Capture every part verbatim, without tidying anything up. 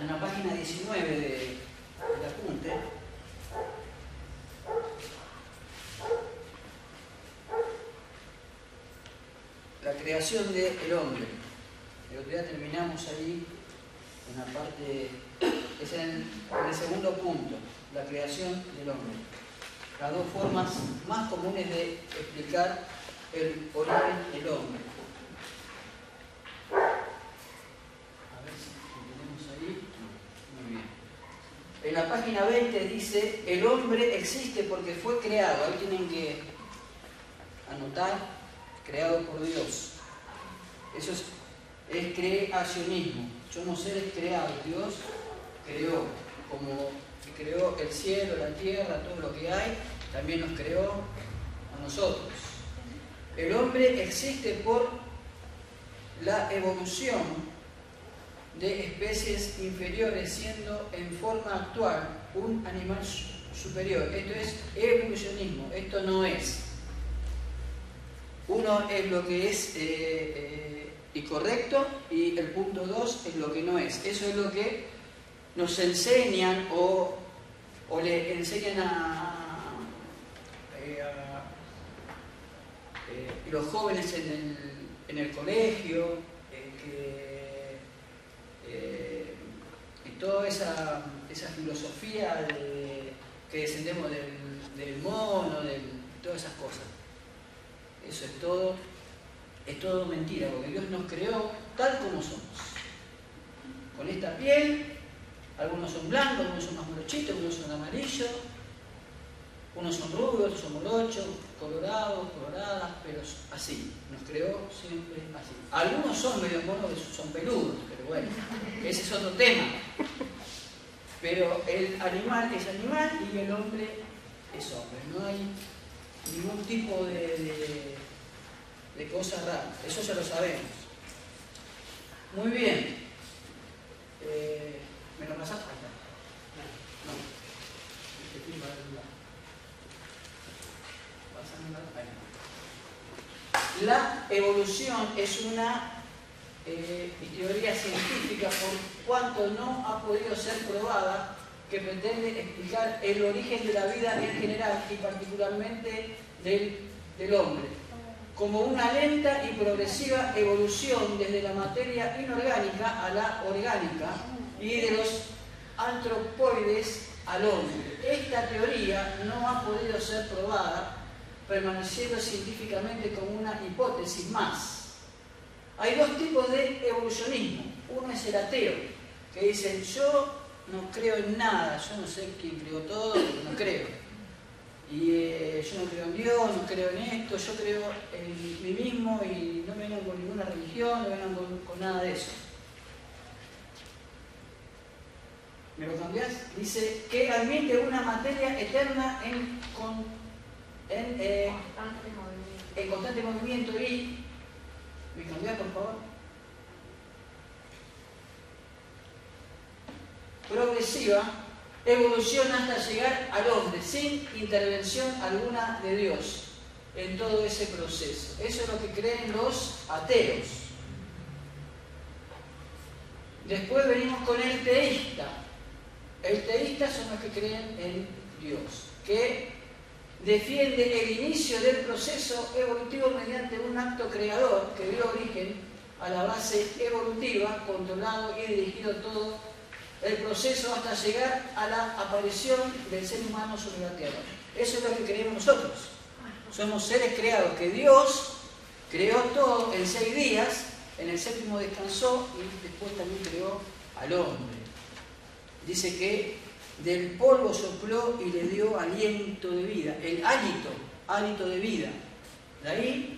en la página diecinueve de, del apunte, la creación del hombre. El otro día terminamos ahí en la parte, es en, en el segundo punto, la creación del hombre. Las dos formas más comunes de explicar el origen del hombre. A ver si lo tenemos ahí. Muy bien. En la página veinte dice, el hombre existe porque fue creado. Ahí tienen que anotar, creado por Dios. Eso es, es creacionismo. Somos seres creados. Dios creó, como creó el cielo, la tierra, todo lo que hay, también nos creó a nosotros. El hombre existe por la evolución de especies inferiores, siendo en forma actual un animal superior. Esto es evolucionismo, esto no es. Uno es lo que es eh, eh, incorrecto y el punto dos es lo que no es. Eso es lo que nos enseñan o, o le enseñan a, eh, a eh, los jóvenes en el, en el colegio, eh, que, eh, y toda esa, esa filosofía de, que descendemos del, del mono, de todas esas cosas. Eso es todo, es todo mentira, porque Dios nos creó tal como somos. Con esta piel, algunos son blancos, algunos son más morochitos, algunos son amarillos, unos son rubios, otros son morochos, colorados, coloradas, pero así, nos creó siempre así. Algunos son medio monos, son peludos, pero bueno, ese es otro tema. Pero el animal es animal y el hombre es hombre, no hay ningún tipo de, de, de cosa rara, eso ya lo sabemos. Muy bien. Eh, ¿Me lo pasás? Acá. No. Este firma del lugar. La evolución es una eh, teoría científica por cuanto no ha podido ser probada, que pretende explicar el origen de la vida en general y particularmente del, del hombre, como una lenta y progresiva evolución desde la materia inorgánica a la orgánica y de los antropoides al hombre. Esta teoría no ha podido ser probada, permaneciendo científicamente como una hipótesis más. Hay dos tipos de evolucionismo. Uno es el ateo, que dice, yo no creo en nada, yo no sé quién creó todo, pero no creo. Y eh, yo no creo en Dios, no creo en esto, yo creo en mí mismo y no me vengan con ninguna religión, no me vengan con, con nada de eso. ¿Me lo cambiás? Dice que admite una materia eterna en, con, en, eh, constante movimiento. en constante movimiento y... ¿Me cambiás, por favor? Progresiva evolución hasta llegar al hombre sin intervención alguna de Dios en todo ese proceso. Eso es lo que creen los ateos. Después venimos con el teísta. El teísta son los que creen en Dios, que defiende el inicio del proceso evolutivo mediante un acto creador que dio origen a la base evolutiva, controlado y dirigido todo el proceso hasta llegar a la aparición del ser humano sobre la tierra. Eso es lo que creemos nosotros. Somos seres creados, que Dios creó todo en seis días, en el séptimo descansó y después también creó al hombre. Dice que del polvo sopló y le dio aliento de vida, el hálito, hálito de vida. De ahí,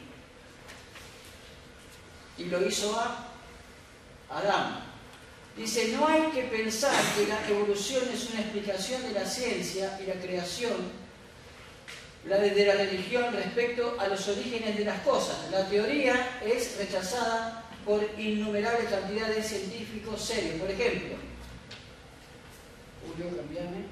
y lo hizo a Adán. Dice, no hay que pensar que la evolución es una explicación de la ciencia y la creación, la de la religión respecto a los orígenes de las cosas. La teoría es rechazada por innumerables cantidades de científicos serios. Por ejemplo, Julio, cambiame.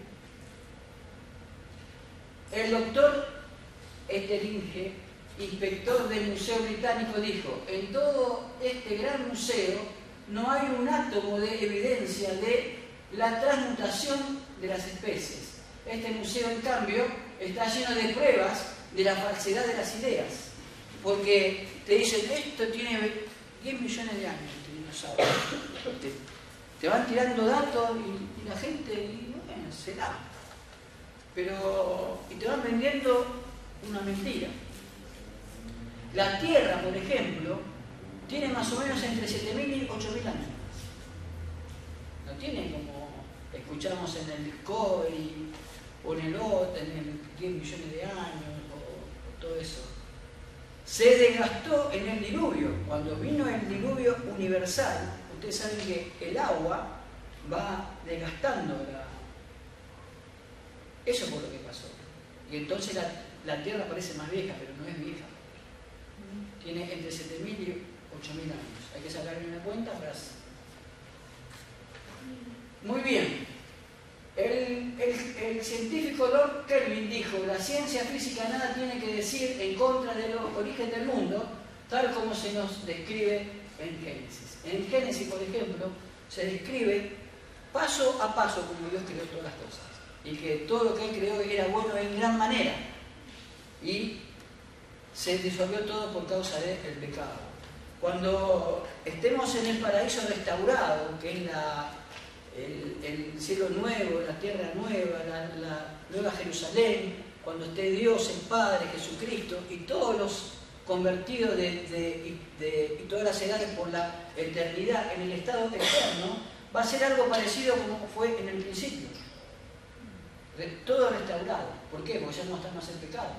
El doctor Ethelinge, inspector del Museo Británico, dijo, en todo este gran museo no hay un átomo de evidencia de la transmutación de las especies. Este museo, en cambio, está lleno de pruebas de la falsedad de las ideas, porque te dicen, esto tiene diez millones de años, este dinosaurio. Te, te van tirando datos y, y la gente, y bueno, será. Pero, y te van vendiendo una mentira. La Tierra, por ejemplo, tiene más o menos entre siete mil y ocho mil años. No tiene como escuchamos en el Discovery o en el otro, en el diez millones de años o, o todo eso. Se desgastó en el diluvio. Cuando vino el diluvio universal, ustedes saben que el agua va desgastando la... Eso fue lo que pasó. Y entonces la, la Tierra parece más vieja, pero no es vieja. Tiene entre siete mil y ocho mil años. Hay que sacarle una cuenta para... Muy bien. El, el, el científico Lord Kelvin dijo: la ciencia física nada tiene que decir en contra del origen del mundo, tal como se nos describe en Génesis. En Génesis, por ejemplo, se describe paso a paso como Dios creó todas las cosas, y que todo lo que Él creó era bueno en gran manera, y se disolvió todo por causa del pecado. Cuando estemos en el paraíso restaurado, que es la El, el cielo nuevo, la tierra nueva, la, la nueva Jerusalén, cuando esté Dios, el Padre, Jesucristo y todos los convertidos de, de, de, y todas las edades por la eternidad en el estado eterno, va a ser algo parecido como fue en el principio. Todo restaurado. ¿Por qué? Porque ya no está más el pecado.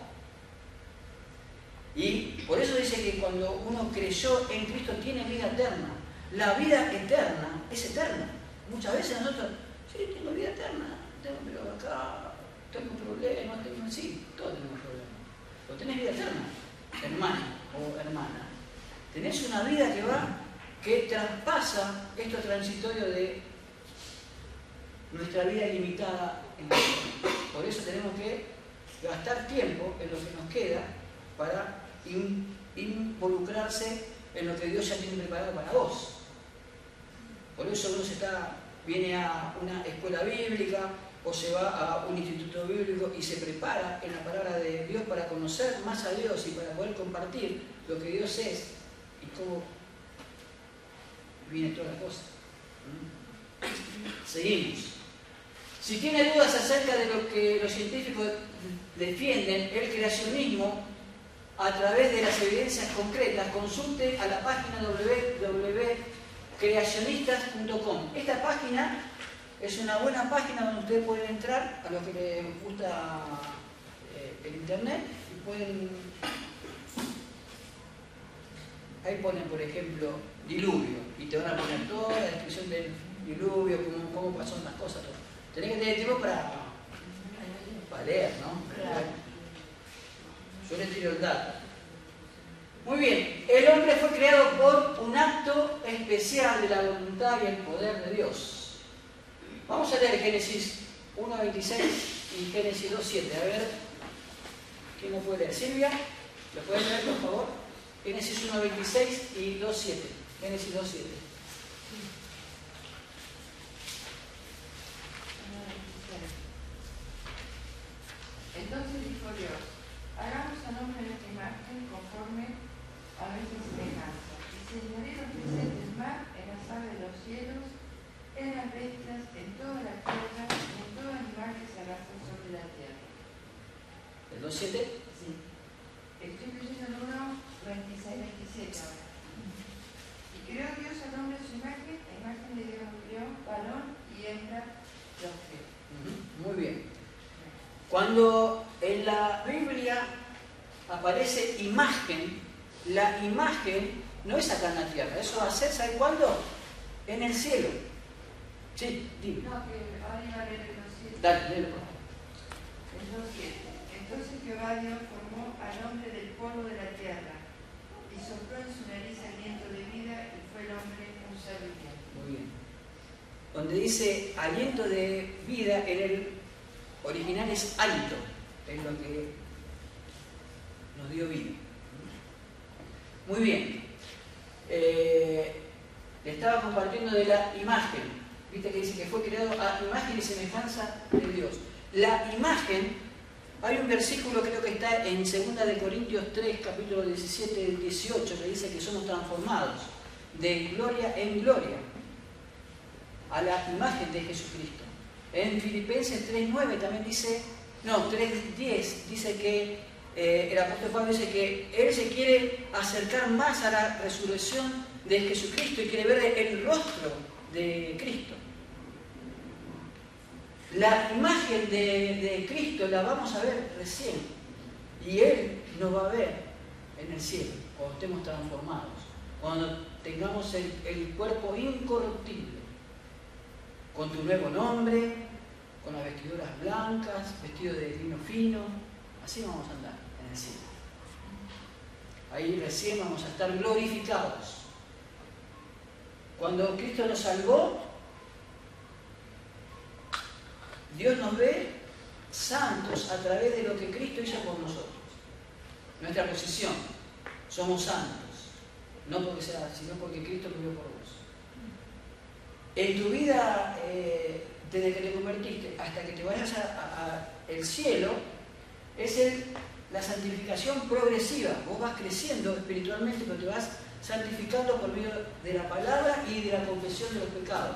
Y por eso dice que cuando uno creyó en Cristo tiene vida eterna. La vida eterna es eterna. Muchas veces nosotros, sí, tengo vida eterna, tengo, pero acá tengo problemas, tengo, sí, todos tenemos problemas. Pero tenés vida eterna, hermano o hermana. Tenés una vida que va, que traspasa esto transitorio de nuestra vida ilimitada en la vida. Por eso tenemos que gastar tiempo en lo que nos queda para in, involucrarse en lo que Dios ya tiene preparado para vos. Por eso uno se está, viene a una escuela bíblica o se va a un instituto bíblico y se prepara en la palabra de Dios para conocer más a Dios y para poder compartir lo que Dios es y cómo viene toda la cosa. ¿Mm? Seguimos. Si tiene dudas acerca de lo que los científicos defienden, el creacionismo, a través de las evidencias concretas, consulte a la página doble u doble u doble u punto creacionistas punto com. Esta página es una buena página donde ustedes pueden entrar a los que les gusta eh, el internet y pueden... Ahí ponen, por ejemplo, diluvio y te van a poner toda la descripción del diluvio, cómo, cómo pasaron las cosas, todo. Tenés que tener tiempo para, para leer, ¿no? Claro. Yo les tiro el dato. Muy bien, el hombre fue creado por un acto especial de la voluntad y el poder de Dios. Vamos a leer Génesis uno veintiséis y Génesis dos siete. A ver, ¿quién lo puede leer? Silvia, ¿lo pueden leer, por favor? Génesis uno veintiséis y dos siete. Génesis dos siete. Entonces dijo Dios: hagamos al hombre de nuestra imagen conforme a nuestra semejanza, y señoré los peces del mar, en las aves de los cielos, en las bestias, en toda la tierra, y en todo animal que se arrastra sobre la tierra. ¿El dos siete? Sí. Estoy leyendo el uno veintiséis veintisiete ahora. Y creó Dios al hombre de su imagen, la imagen de Dios lo creó, varón y hembra los creó. Muy bien. Cuando en la Biblia aparece imagen, la imagen no es acá en la tierra, eso va a ser, ¿sabe cuándo? En el cielo. Sí, dime. No, que ahora iba a leer el dos siete. Dale, léelo, por favor. El dos siete. Entonces Jehová Dios formó al hombre del polvo de la tierra y sopló en su nariz aliento de vida y fue el hombre un ser viviente. Muy bien. Donde dice aliento de vida, en el original es hálito, es lo que nos dio vida. Muy bien. Eh, le estaba compartiendo de la imagen. Viste que dice que fue creado a imagen y semejanza de Dios. La imagen, hay un versículo, creo que está en segunda de Corintios tres, capítulo diecisiete, dieciocho, que dice que somos transformados de gloria en gloria a la imagen de Jesucristo. En Filipenses tres nueve también dice, no, tres diez, dice que eh, el apóstol Pablo dice que él se quiere acercar más a la resurrección de Jesucristo y quiere ver el rostro de Cristo. La imagen de, de Cristo la vamos a ver recién y Él nos va a ver en el cielo cuando estemos transformados, cuando tengamos el, el cuerpo incorruptible, con tu nuevo nombre, con las vestiduras blancas, vestido de lino fino, así vamos a andar en el cielo. Ahí recién vamos a estar glorificados. Cuando Cristo nos salvó, Dios nos ve santos a través de lo que Cristo hizo por nosotros. Nuestra posición, somos santos, no porque sea, sino porque Cristo murió por vos. En tu vida, eh, desde que te convertiste hasta que te vayas al cielo, es el, la santificación progresiva. Vos vas creciendo espiritualmente, pero te vas santificando por medio de la palabra y de la confesión de los pecados.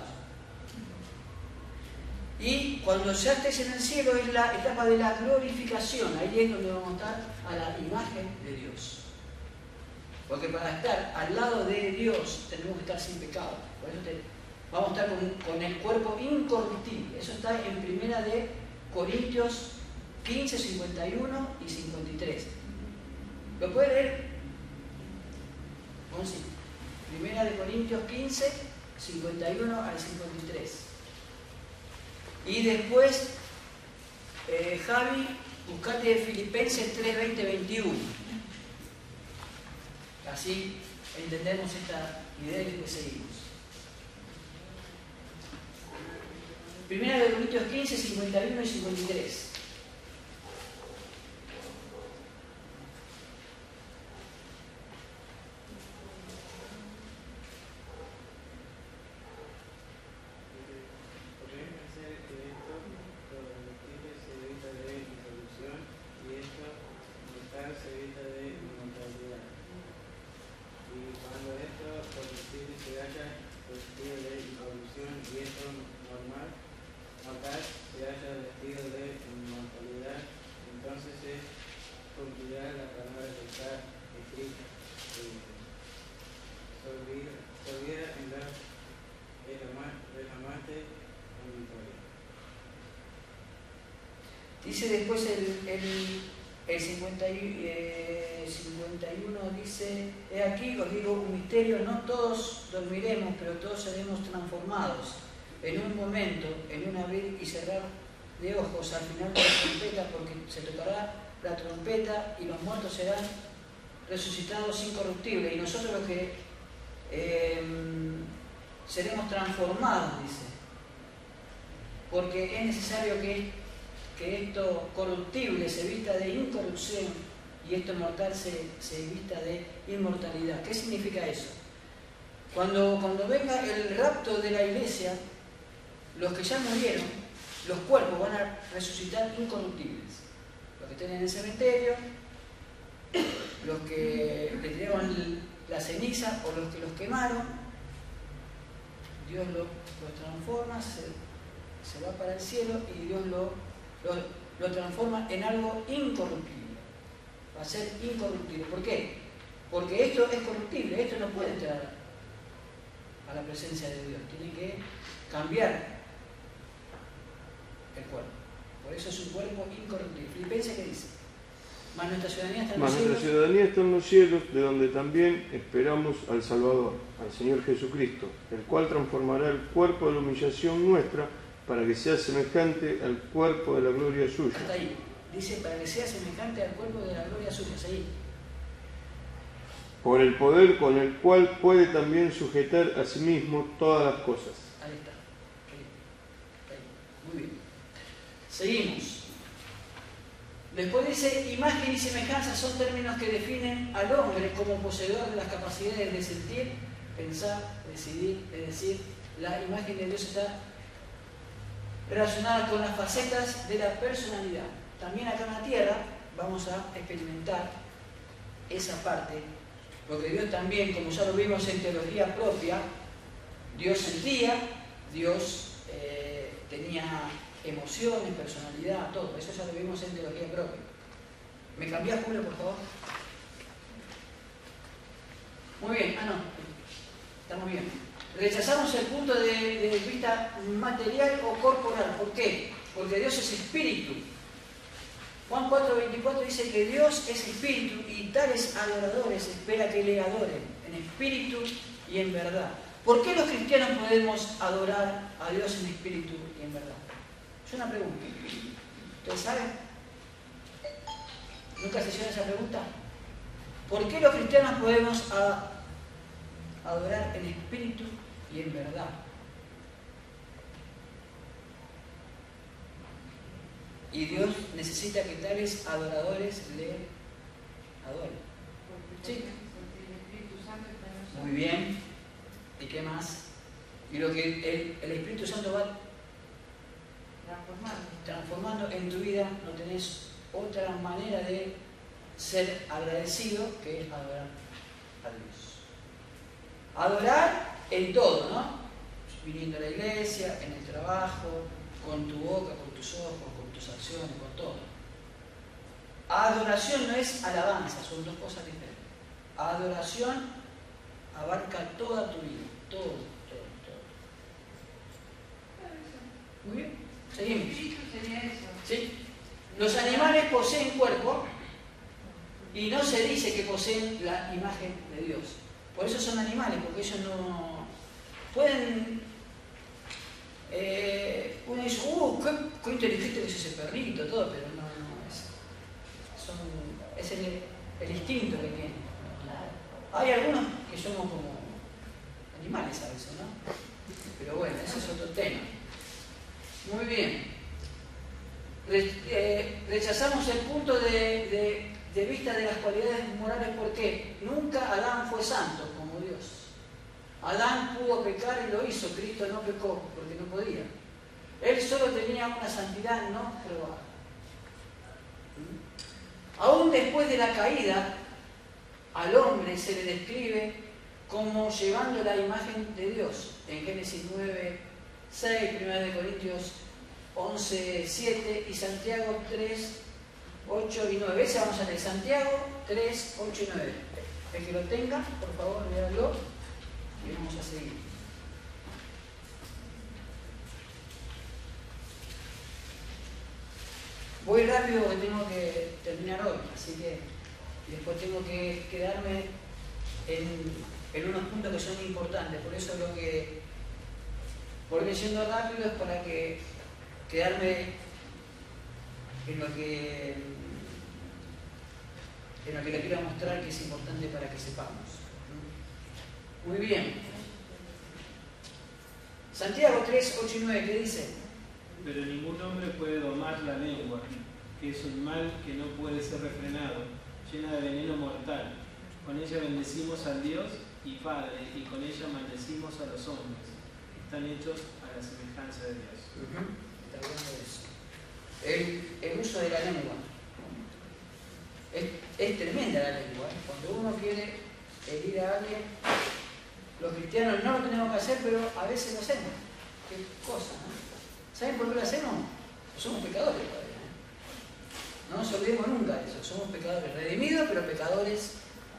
Y cuando ya estés en el cielo es la etapa de la glorificación. Ahí es donde vamos a estar a la imagen de Dios. Porque para estar al lado de Dios tenemos que estar sin pecado. Por eso te, vamos a estar con, con el cuerpo incorruptible. Eso está en primera de Corintios quince, cincuenta y uno y cincuenta y tres. ¿Lo puede leer? Bueno, sí. Primera de Corintios quince, cincuenta y uno al cincuenta y tres. Y después, eh, Javi, buscate Filipenses tres, veinte, veintiuno. Así entendemos esta idea y que seguimos. Primera de Corintios quince, cincuenta y uno y cincuenta y tres. Dice después el, el, el cincuenta y uno, dice, he aquí os digo un misterio, no todos dormiremos, pero todos seremos transformados en un momento, en un abrir y cerrar de ojos al final de la trompeta, porque se tocará la trompeta y los muertos serán resucitados incorruptibles y nosotros los que eh, seremos transformados, dice, porque es necesario que que esto corruptible se vista de incorrupción y esto mortal se, se vista de inmortalidad. ¿Qué significa eso? Cuando, cuando venga el rapto de la iglesia, los que ya murieron, los cuerpos van a resucitar incorruptibles. Los que estén en el cementerio, los que le tiraron la ceniza o los que los quemaron, Dios los lo transforma, se, se va para el cielo y Dios lo Lo, lo transforma en algo incorruptible. Va a ser incorruptible. ¿Por qué? Porque esto es corruptible, esto no puede entrar a la presencia de Dios. Tiene que cambiar el cuerpo. Por eso es un cuerpo incorruptible. Filipenses, ¿qué dice? Más nuestra ciudadanía está en los Más cielos. nuestra ciudadanía está en los cielos, de donde también esperamos al Salvador, al Señor Jesucristo, el cual transformará el cuerpo de la humillación nuestra para que sea semejante al cuerpo de la gloria suya. Hasta ahí. Dice, para que sea semejante al cuerpo de la gloria suya. Es ahí. Por el poder con el cual puede también sujetar a sí mismo todas las cosas. Ahí está. Ahí. Ahí. Muy bien. Seguimos. Después dice, imagen y semejanza son términos que definen al hombre como poseedor de las capacidades de sentir, pensar, decidir, es decir, la imagen de Dios está relacionada con las facetas de la personalidad. También acá en la tierra vamos a experimentar esa parte, porque Dios también, como ya lo vimos en teología propia, Dios sentía, Dios eh, tenía emociones, personalidad, todo. Eso ya lo vimos en teología propia. ¿Me cambiás, Julio, por favor? Muy bien. Ah, no. Estamos bien. Rechazamos el punto de, de vista material o corporal. ¿Por qué? Porque Dios es espíritu. Juan cuatro veinticuatro dice que Dios es espíritu y tales adoradores espera que le adoren en espíritu y en verdad. ¿Por qué los cristianos podemos adorar a Dios en espíritu y en verdad? Es una pregunta. ¿Ustedes saben? ¿Nunca se hicieron esa pregunta? ¿Por qué los cristianos podemos a, adorar en espíritu y en verdad? Y Dios necesita que tales adoradores le adoren. ¿Sí? Muy bien. ¿Y qué más? Y lo que el, el Espíritu Santo va transformando. transformando en tu vida, no tenés otra manera de ser agradecido que es adorar a Dios. Adorar en todo, ¿no? Viniendo a la iglesia, en el trabajo, con tu boca, con tus ojos, con tus acciones, con todo. Adoración no es alabanza, son dos cosas diferentes. Adoración abarca toda tu vida, todo, todo, todo. Muy bien, seguimos. El espíritu sería eso. ¿Sí? Los animales poseen cuerpo y no se dice que poseen la imagen de Dios. Por eso son animales, porque ellos no pueden. Eh, uno dice, uh, qué, qué inteligente que es ese perrito, todo, pero no, no, es, son, es el, el instinto que tienen. Hay algunos que somos como animales a veces, ¿no? Pero bueno, ese es otro tema. Muy bien. Re, eh, rechazamos el punto de, de, de vista de las cualidades morales porque nunca Adán fue santo como Dios. Adán pudo pecar y lo hizo, Cristo no pecó porque no podía. Él solo tenía una santidad no probada. ¿Mm? Aún después de la caída, al hombre se le describe como llevando la imagen de Dios. En Génesis nueve, seis, primera de Corintios once, siete y Santiago tres, ocho y nueve. Ese vamos a leer, Santiago tres, ocho y nueve. El que lo tenga, por favor, léalo y vamos a seguir. Voy rápido porque tengo que terminar hoy, así que después tengo que quedarme en, en unos puntos que son importantes. Por eso lo que voy leyendo rápido es para que quedarme en lo que en lo que le quiero mostrar que es importante para que sepamos. Muy bien. Santiago tres, ocho y nueve, ¿qué dice? Pero ningún hombre puede domar la lengua, que es un mal que no puede ser refrenado, llena de veneno mortal. Con ella bendecimos al Dios y Padre, y con ella maldecimos a los hombres, que están hechos a la semejanza de Dios. Uh-huh. Está hablando de eso. El, el uso de la lengua. Es, es tremenda la lengua. ¿eh? Cuando uno quiere herir a alguien, los cristianos no lo tenemos que hacer, pero a veces lo hacemos. Qué cosa, ¿no? ¿Saben por qué lo hacemos? Somos pecadores todavía. ¿eh? No nos olvidemos nunca de eso. Somos pecadores redimidos, pero pecadores.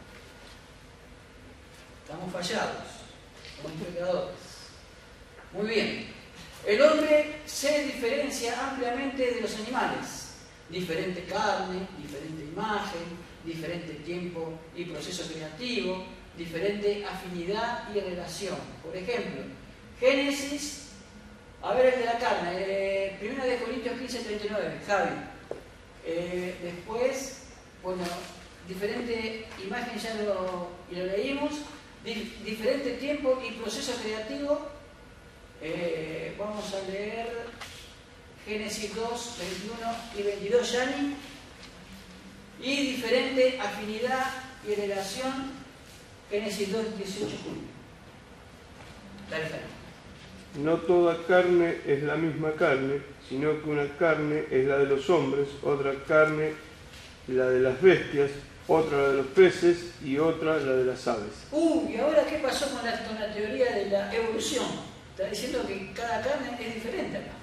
Estamos fallados. Somos pecadores. Muy bien. El hombre se diferencia ampliamente de los animales. Diferente carne, diferente imagen, diferente tiempo y proceso creativo, diferente afinidad y relación. Por ejemplo, Génesis, a ver el de la carne, eh, primero de Corintios quince, treinta y nueve, Javi. Eh, después, bueno, diferente imagen ya lo, lo leímos, Dif, diferente tiempo y proceso creativo. Eh, vamos a leer Génesis dos, veintiuno y veintidós, Yani. Y diferente afinidad y relación, Génesis dos, dieciocho, Julio. Dale, Fernando. no toda carne es la misma carne, sino que una carne es la de los hombres, otra carne la de las bestias, otra la de los peces y otra la de las aves. Uh, ¿y ahora qué pasó con la, con la teoría de la evolución? Está diciendo que cada carne es diferente acá.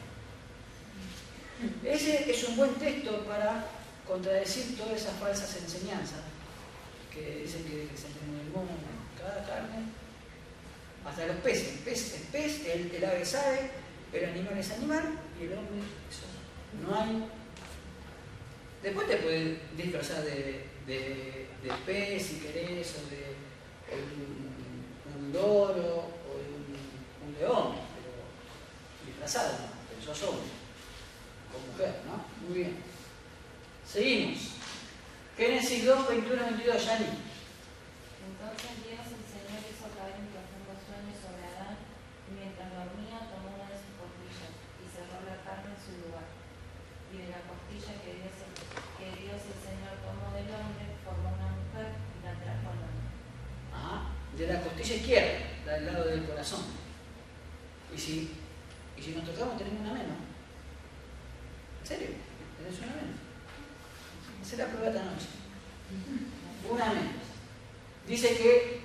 Ese es un buen texto para contradecir todas esas falsas enseñanzas que dicen que, que se tiene en el mundo. Cada carne, hasta los peces, el pez es pez, el, el ave es ave, el animal es animal y el hombre es hombre. No hay. Después te puedes disfrazar de, de, de pez si querés, o de, o de un, un loro, o de un, un león, pero disfrazado, ¿no? Pero sos hombre, con mujer, ¿no? Muy bien. Seguimos. Génesis dos, veintiuno, veintidós, Yani. Entonces Dios, el Señor, hizo caer un profundo sueño sobre Adán, y mientras dormía tomó una de sus costillas y cerró la carne en su lugar. Y de la costilla que Dios, que Dios el Señor tomó del hombre, formó una mujer y la trajo al hombre. Ajá. De la costilla izquierda, del lado del corazón. Y si, y si nos tocamos tenemos una menos. ¿En serio? ¿Tenés una menos? Esa es la prueba esta noche. Una menos. Dice que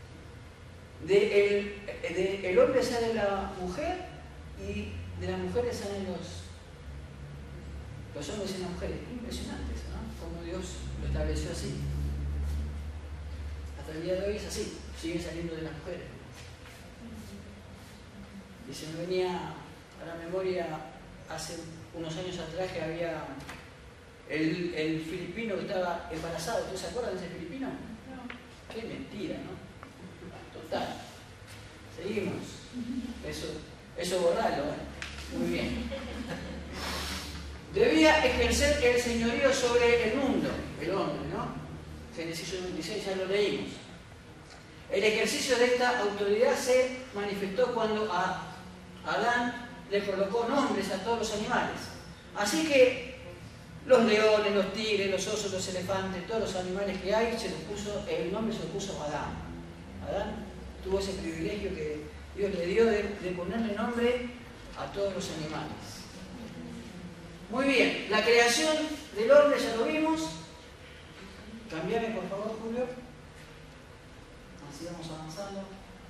de el, de el hombre sale la mujer y de las mujeres salen los, los hombres y las mujeres. Impresionante eso, ¿no? Como Dios lo estableció así. Hasta el día de hoy es así. Sigue saliendo de las mujeres. Y se me venía a la memoria hace unos años atrás que había el, el filipino que estaba embarazado. ¿Ustedes se acuerdan de ese filipino? No. Qué mentira, ¿no? Total. Seguimos. Eso, eso borralo, ¿eh? Muy bien. Debía ejercer el señorío sobre el mundo, el hombre, ¿no? Génesis uno veintiséis, ya lo leímos. El ejercicio de esta autoridad se manifestó cuando a Adán le colocó nombres a todos los animales. Así que los leones, los tigres, los osos, los elefantes, todos los animales que hay, se los puso, el nombre se lo puso a Adán. Adán tuvo ese privilegio que Dios le dio de, de ponerle nombre a todos los animales. Muy bien, la creación del hombre ya lo vimos. Cambiame por favor, Julio. Así vamos avanzando.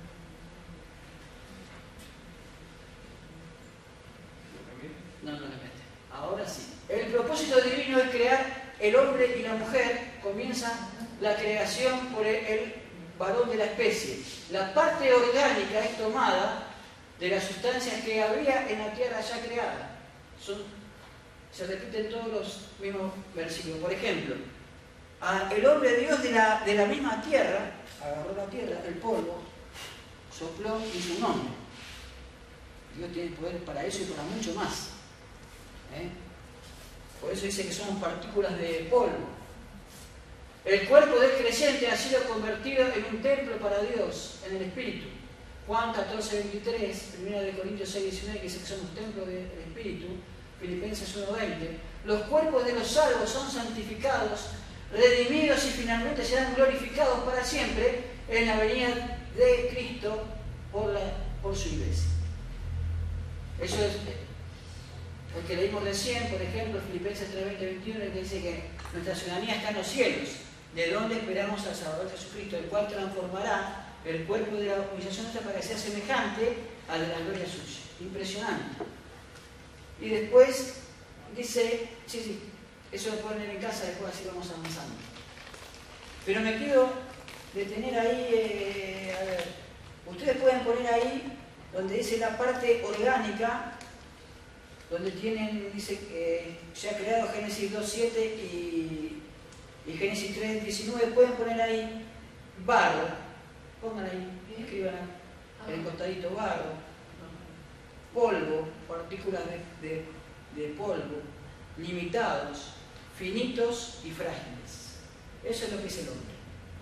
No, no le mete. Ahora sí. El propósito divino es crear el hombre y la mujer. Comienza la creación por el, el varón de la especie. La parte orgánica es tomada de las sustancias que había en la tierra ya creada. Son, se repiten todos los mismos versículos. Por ejemplo, a el hombre Dios de la, de la misma tierra, agarró la tierra, el polvo, sopló y hizo un hombre. Dios tiene poder para eso y para mucho más. ¿Eh? Por eso dice que somos partículas de polvo. El cuerpo del creyente ha sido convertido en un templo para Dios, en el Espíritu. Juan catorce, veintitrés, primera de Corintios seis, diecinueve, que dice que somos templo del Espíritu. Filipenses uno, veinte. Los cuerpos de los salvos son santificados, redimidos y finalmente serán glorificados para siempre en la venida de Cristo por, la, por su iglesia. Eso es lo que leímos recién, por ejemplo, Filipenses tres, veinte, veintiuno, que dice que nuestra ciudadanía está en los cielos, de donde esperamos al Salvador Jesucristo, el cual transformará el cuerpo de la humillación nuestra para que sea semejante al de la gloria suya. Impresionante. Y después dice, sí, sí, eso lo ponen en casa, después así vamos avanzando. Pero me quiero detener ahí, eh, a ver, ustedes pueden poner ahí donde dice la parte orgánica, donde tienen, dice que se ha creado Génesis dos, siete y, y Génesis tres, diecinueve, pueden poner ahí barro, pongan ahí, escriban en el costadito barro, polvo, partículas de, de, de polvo, limitados, finitos y frágiles. Eso es lo que es el hombre.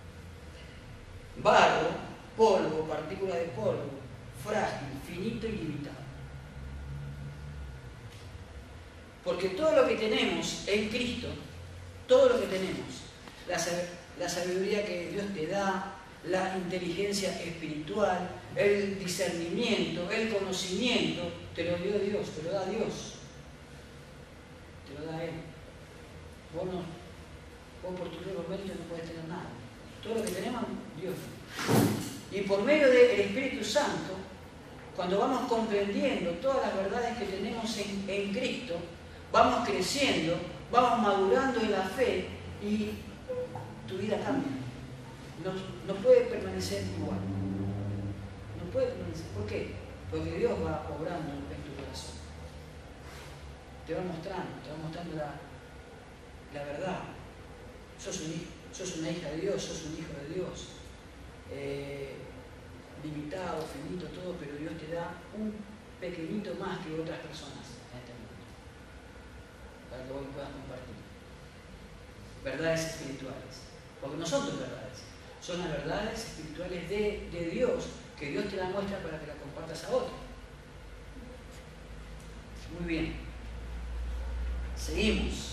Barro, polvo, partículas de polvo, frágil, finito y limitado. Porque todo lo que tenemos en Cristo, todo lo que tenemos, la, la sabiduría que Dios te da, la inteligencia espiritual, el discernimiento, el conocimiento, te lo dio Dios, te lo da Dios. Te lo da Él. Vos, no, vos por tu propio mérito no podés tener nada. Todo lo que tenemos, Dios. Y por medio del Espíritu Santo, cuando vamos comprendiendo todas las verdades que tenemos en, en Cristo, vamos creciendo, vamos madurando en la fe y tu vida cambia. No, no puede permanecer igual. No puede permanecer. ¿Por qué? Porque Dios va obrando en tu corazón. Te va mostrando, te va mostrando la, la verdad. Sos, un hijo, sos una hija de Dios, sos un hijo de Dios. Eh, limitado, finito, todo, pero Dios te da un pequeñito más que otras personas en este mundo. Para que vos puedas compartir. Verdades espirituales. Porque no son tus verdades. Son las verdades espirituales de, de Dios, que Dios te la muestra para que la compartas a otro. Muy bien. Seguimos.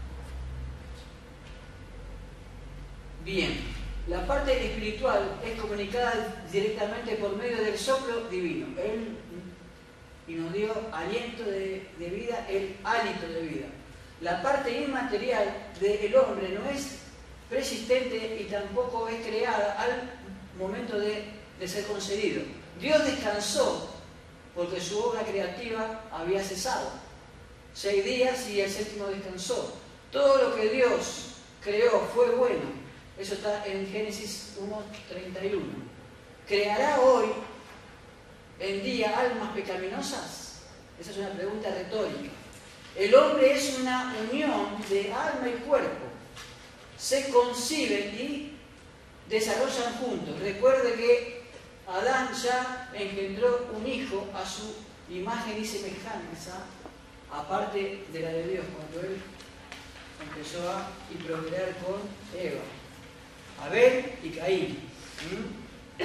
Bien. La parte espiritual es comunicada directamente por medio del soplo divino. Él y nos dio aliento de, de vida, el hálito de vida. La parte inmaterial del hombre no es persistente y tampoco es creada al momento de, de ser concedido. Dios descansó porque su obra creativa había cesado. Seis días y el séptimo descansó. Todo lo que Dios creó fue bueno. Eso está en Génesis uno treinta y uno. ¿Creará hoy en día almas pecaminosas? Esa es una pregunta retórica. El hombre es una unión de alma y cuerpo. Se conciben y desarrollan juntos. Recuerde que Adán ya engendró un hijo a su imagen y semejanza, aparte de la de Dios, cuando él empezó a y procrear con Eva. Abel y Caín. ¿Mm?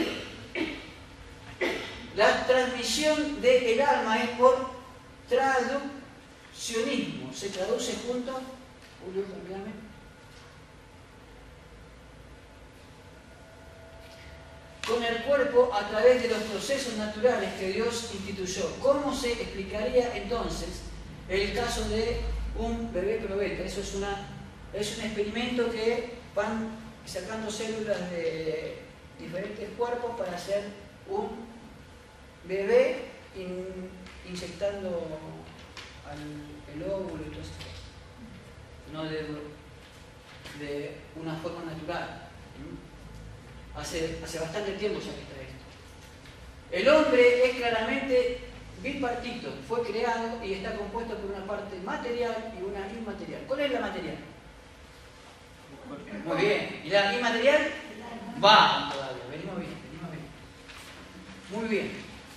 La transmisión del alma es por traduccionismo. Se traduce junto. Julio, cambiame. Con el cuerpo a través de los procesos naturales que Dios instituyó. ¿Cómo se explicaría entonces el caso de un bebé probeta? Eso es, una, es un experimento que van sacando células de diferentes cuerpos para hacer un bebé in, inyectando al, el óvulo y todo eso. No de, de una forma natural. Hace, hace bastante tiempo ya que está esto. El hombre es claramente bipartito, fue creado y está compuesto por una parte material y una inmaterial. ¿Cuál es la material? Muy bien. ¿Y la inmaterial? Va todavía. Venimos bien, venimos bien. Muy bien.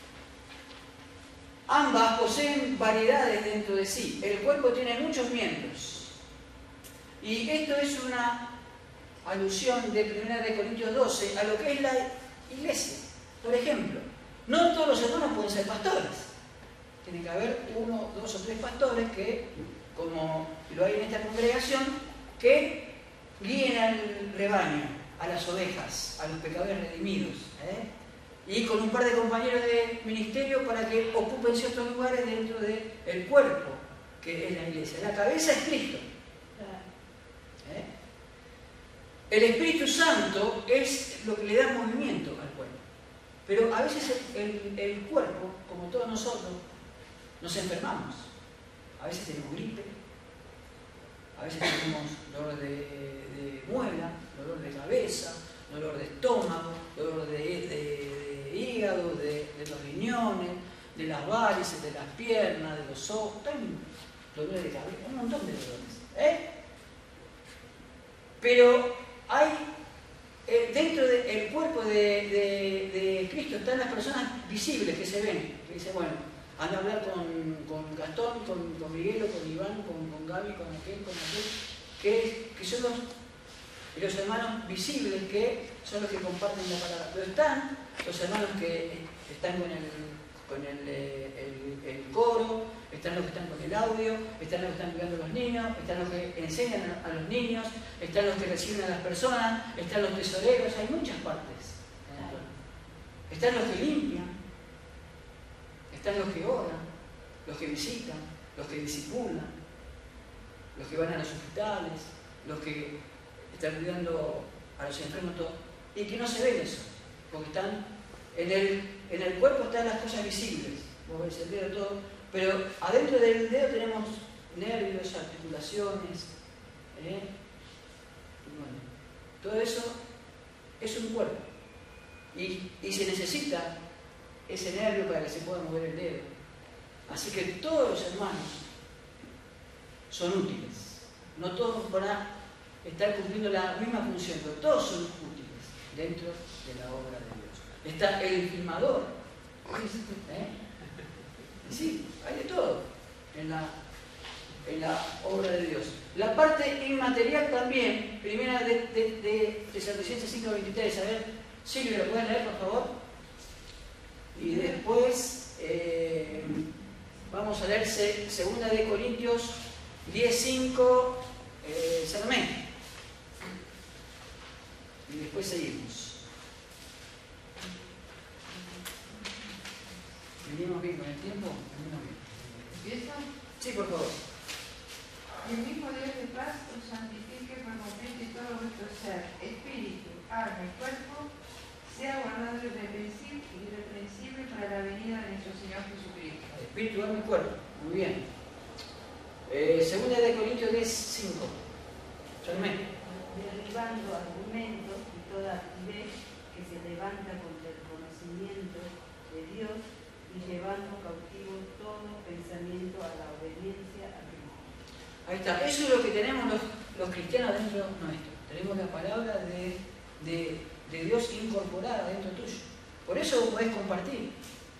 Ambas poseen variedades dentro de sí. El cuerpo tiene muchos miembros. Y esto es una alusión de primera de Corintios doce a lo que es la iglesia. Por ejemplo, no todos los hermanos pueden ser pastores. Tiene que haber uno, dos o tres pastores que, como lo hay en esta congregación, que guíen al rebaño, a las ovejas, a los pecadores redimidos, ¿eh? Y con un par de compañeros de ministerio para que ocupen ciertos lugares dentro del cuerpo, que es la iglesia. La cabeza es Cristo. ¿Eh? El Espíritu Santo es lo que le da movimiento al cuerpo. Pero a veces el, el, el cuerpo, como todos nosotros, nos enfermamos. A veces tenemos gripe, a veces tenemos dolor de, de muela, dolor de cabeza, dolor de estómago, dolor de, de, de hígado, de, de los riñones, de las varices, de las piernas, de los ojos, dolores de cabeza, un montón de dolores. ¿eh? Pero hay, eh, dentro del cuerpo de, de, de Cristo están las personas visibles que se ven, que dicen, bueno, anda a hablar con, con Gastón, con, con Miguel, con Iván, con, con Gaby, con aquel, con aquel, que, que son los, los hermanos visibles que son los que comparten la palabra. Pero están los hermanos que están con el, con el, el, el coro, están los que están con el audio, están los que están cuidando a los niños, están los que enseñan a los niños, están los que reciben a las personas, están los tesoreros, hay muchas partes. Están los que limpian, están los que oran, los que visitan, los que disipulan, los que van a los hospitales, los que están cuidando a los enfermos, todo, y que no se ven eso, porque están en el, en el cuerpo están las cosas visibles, vos ves el dedo, todo, pero adentro del dedo tenemos nervios, articulaciones, ¿eh? Y bueno, todo eso es un cuerpo, y, y se necesita ese nervio para que se pueda mover el dedo. Así que todos los hermanos son útiles, no todos van a estar cumpliendo la misma función, pero todos son útiles dentro de la obra de Dios. Está el filmador, ¿eh? Sí, hay de todo en la, en la obra de Dios. La parte inmaterial también, primera de, de, de Tesalonicenses cinco veintitrés, a ver, Silvia, ¿lo pueden leer, por favor? Y después eh, vamos a leer segunda de Corintios diez cinco, eh, Salomé. Y después seguimos. ¿Venimos bien con el tiempo? ¿Venimos bien? ¿Empiezo? Sí, por favor. Y el mismo Dios de paz os santifique por completo y todo vuestro ser, espíritu, alma y cuerpo, sea guardado irreprensible, irreprensible para la venida de nuestro Señor Jesucristo. Espíritu, alma y cuerpo. Muy bien. Eh, segunda de Corintios diez cinco. Salomé. Derribando argumentos y toda altivez que se levanta contra el conocimiento de Dios y llevando cautivo todo pensamiento a la obediencia a Cristo. Ahí está. Eso es lo que tenemos los, los cristianos dentro nuestro. Tenemos la palabra de, de, de Dios incorporada dentro tuyo. Por eso podés compartir.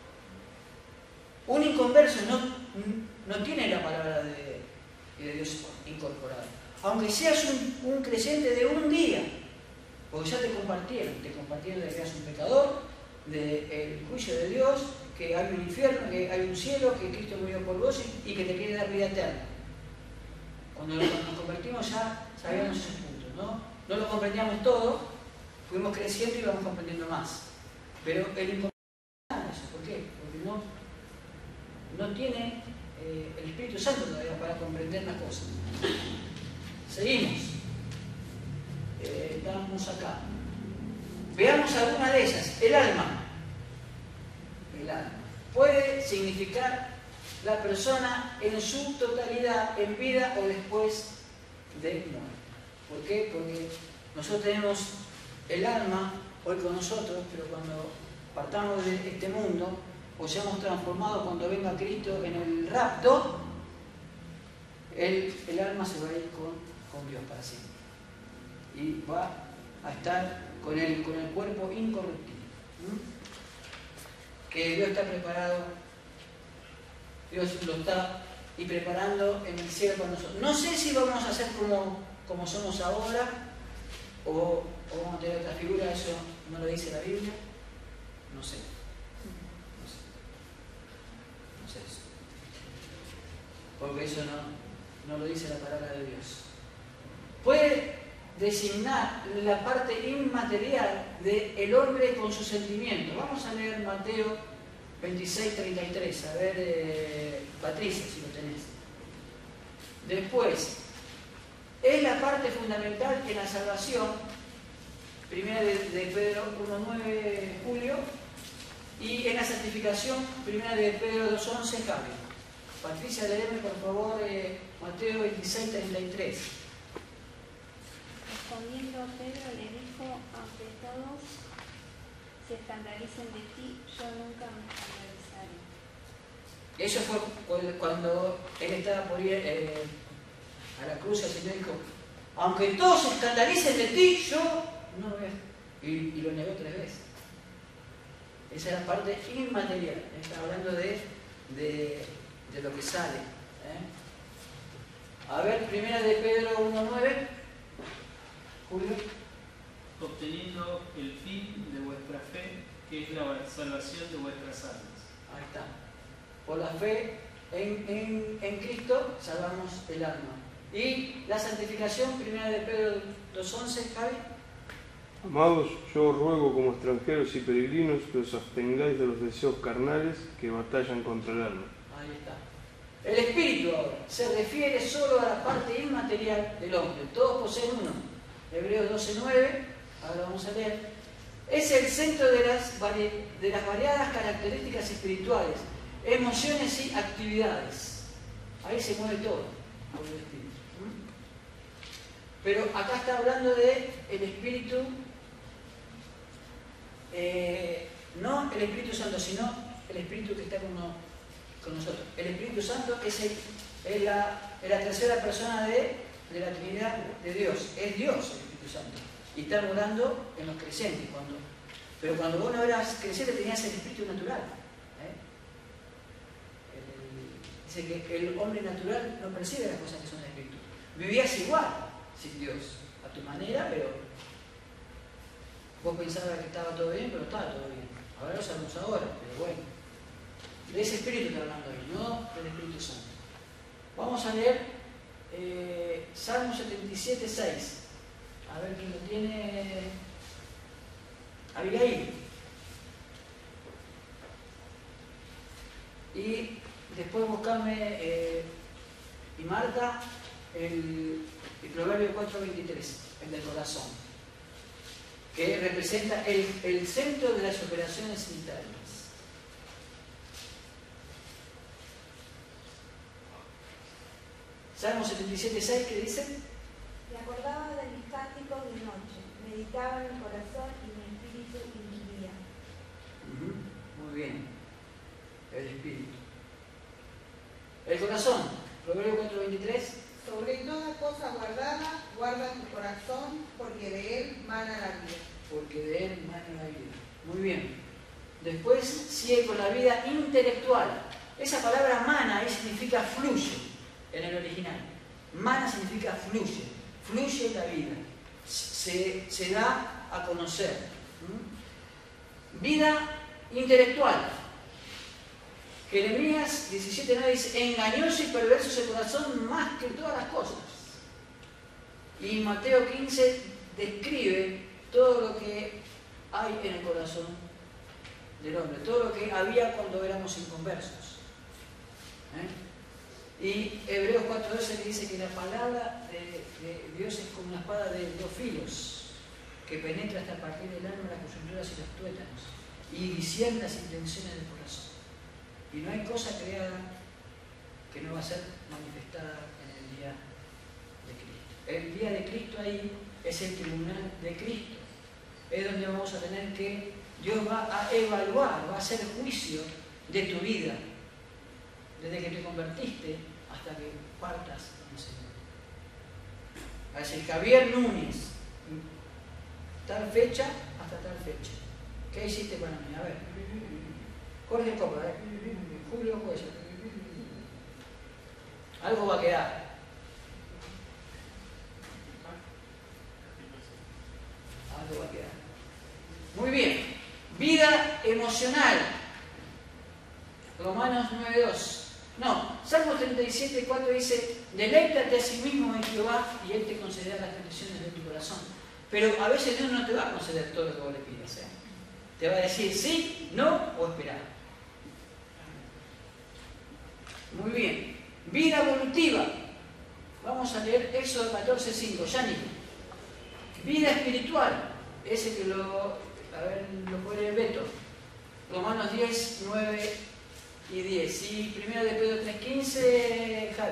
Un inconverso no, no tiene la palabra de, de Dios incorporada. Aunque seas un, un creyente de un día, porque ya te compartieron, te compartieron de que eres un pecador, del juicio de Dios, que hay un infierno, que hay un cielo, que Cristo murió por vos y, y que te quiere dar vida eterna. Cuando nos convertimos ya sabíamos esos puntos, ¿no? No lo comprendíamos todo, fuimos creciendo y íbamos comprendiendo más. Pero el inconverso no eso. ¿Por qué? Porque no, no tiene eh, el Espíritu Santo todavía para comprender las cosas. Seguimos. Eh, estamos acá. Veamos alguna de ellas. El alma. El alma. Puede significar la persona en su totalidad, en vida o después de muerte. ¿Por qué? Porque nosotros tenemos el alma hoy con nosotros, pero cuando partamos de este mundo, o seamos transformados cuando venga Cristo en el rapto, el, el alma se va a ir con, con Dios para siempre. Y va a estar con el, con el cuerpo incorruptible. ¿Mm? Que Dios está preparado, Dios lo está y preparando en el cielo con nosotros. No sé si vamos a ser como, como somos ahora, o, o vamos a tener otra figura, eso no lo dice la Biblia. No sé. No sé. No sé eso. Porque eso no, no lo dice la palabra de Dios. Puede designar la parte inmaterial del hombre con sus sentimientos. Vamos a leer Mateo veintiséis treinta y tres, a ver, eh, Patricia, si lo tenés. Después, es la parte fundamental en la salvación, primera de, de Pedro uno nueve, Julio, y en la santificación, primera de Pedro dos once, Javi. Patricia, léeme por favor eh, Mateo veintiséis treinta y tres. Respondiendo Pedro le dijo, aunque todos se escandalicen de ti, yo nunca me escandalizaré. Eso fue cuando él estaba por ir eh, a la cruz, el Señor dijo, aunque todos se escandalicen de ti, yo no voy a... Y, y lo negó tres veces. Esa es la parte inmaterial. Está hablando de, de, de lo que sale. ¿eh? A ver, primera de Pedro uno nueve. Julio. Obteniendo el fin de vuestra fe, que es la salvación de vuestras almas. Ahí está. Por la fe en, en, en Cristo salvamos el alma. Y la santificación, primera de Pedro dos once, Javi. Amados, yo os ruego como extranjeros y peregrinos que os abstengáis de los deseos carnales que batallan contra el alma. Ahí está. El espíritu ahora se refiere solo a la parte inmaterial del hombre. Todos poseen uno. Hebreos doce nueve, ahora vamos a leer. Es el centro de las, vari de las variadas características espirituales, emociones y actividades. Ahí se mueve todo por el espíritu. Pero acá está hablando de el espíritu, eh, no el Espíritu Santo, sino el espíritu que está con, no, con nosotros. El Espíritu Santo es, el, es, la, es la tercera persona de, de la Trinidad de Dios. Es Dios el Espíritu Santo. Y está morando en los creyentes. Cuando, pero cuando vos no eras creyente tenías el espíritu natural. ¿eh? El, dice que el hombre natural no percibe las cosas que son del espíritu. Vivías igual, sin Dios, a tu manera, pero vos pensabas que estaba todo bien, pero estaba todo bien. Ahora lo sabemos ahora, pero bueno. De ese espíritu está hablando ahí, no del Espíritu Santo. Vamos a leer eh, Salmo setenta y siete, seis. A ver quién lo tiene. Abigail. Y después buscarme, eh, y Marta, el, el Proverbio cuatro veintitrés, el del corazón, que representa el, el centro de las operaciones internas. Salmo setenta y siete, seis, ¿qué dice? Me acordaba de mis cánticos de noche, meditaba en mi corazón y mi espíritu inquiría. Uh-huh. Muy bien. El espíritu. El corazón. Proverbio cuatro veintitrés. Sobre toda cosa guardada, guarda tu corazón, porque de él mana la vida. Porque de él mana la vida. Muy bien. Después sigue con la vida intelectual. Esa palabra mana ahí significa fluye en el original. Mana significa fluye. Fluye la vida. Se, se da a conocer. ¿Mm? Vida intelectual. Jeremías diecisiete nueve dice, engañoso y perverso es el corazón más que todas las cosas. Y Mateo quince describe todo lo que hay en el corazón del hombre, todo lo que había cuando éramos inconversos. ¿Eh? Y Hebreos cuatro doce dice que la palabra de, de Dios es como una espada de dos filos, que penetra hasta partir del alma, las coyunturas y los tuétanos, y discierne las intenciones del corazón. Y no hay cosa creada que no va a ser manifestada en el día de Cristo. El día de Cristo ahí es el tribunal de Cristo. Es donde vamos a tener que, Dios va a evaluar, va a hacer juicio de tu vida, desde que te convertiste hasta que partas con el Señor. Va a decir, Javier Núñez, tal fecha hasta tal fecha. ¿Qué hiciste para mí? A ver. Jorge Copa, ¿eh? Julio Cuello. Algo va a quedar. Algo va a quedar. Muy bien. Vida emocional. Romanos nueve dos. No, Salmo treinta y siete cuatro dice, deleítate a sí mismo en Jehová y Él te concederá las peticiones de tu corazón. Pero a veces Dios no te va a conceder todo lo que vos le pidas. ¿eh? Te va a decir sí, no o esperar. Muy bien. Vida evolutiva. Vamos a leer Éxodo catorce cinco. Yani. Vida espiritual. Ese que lo, a ver, lo puede leer Beto. Romanos diez, nueve y diez. Y primero de Pedro tres quince, Javi.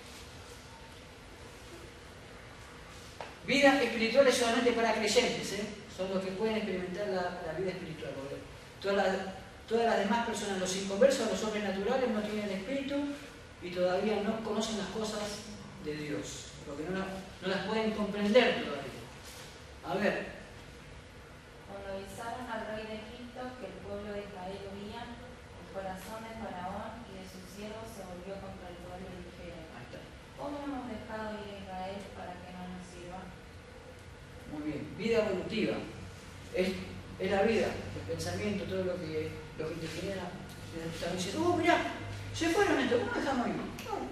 Vida espiritual es solamente para creyentes, ¿eh? Son los que pueden experimentar la, la vida espiritual. Todas las, todas las demás personas, los inconversos, los hombres naturales, no tienen el espíritu y todavía no conocen las cosas de Dios, porque no, no las pueden comprender todavía. A ver. Cuando avisaron al rey de Egipto que el pueblo de Israel huía, el corazón de Faraón y de sus siervos se volvió contra el pueblo y dijeron, ¿cómo hemos dejado ir a Israel para que no nos sirva? Muy bien, vida evolutiva. Es, es la vida, el pensamiento, todo lo que, lo que te genera. Están diciendo, oh, mirá, se fueron estos, ¿cómo dejamos ir? No.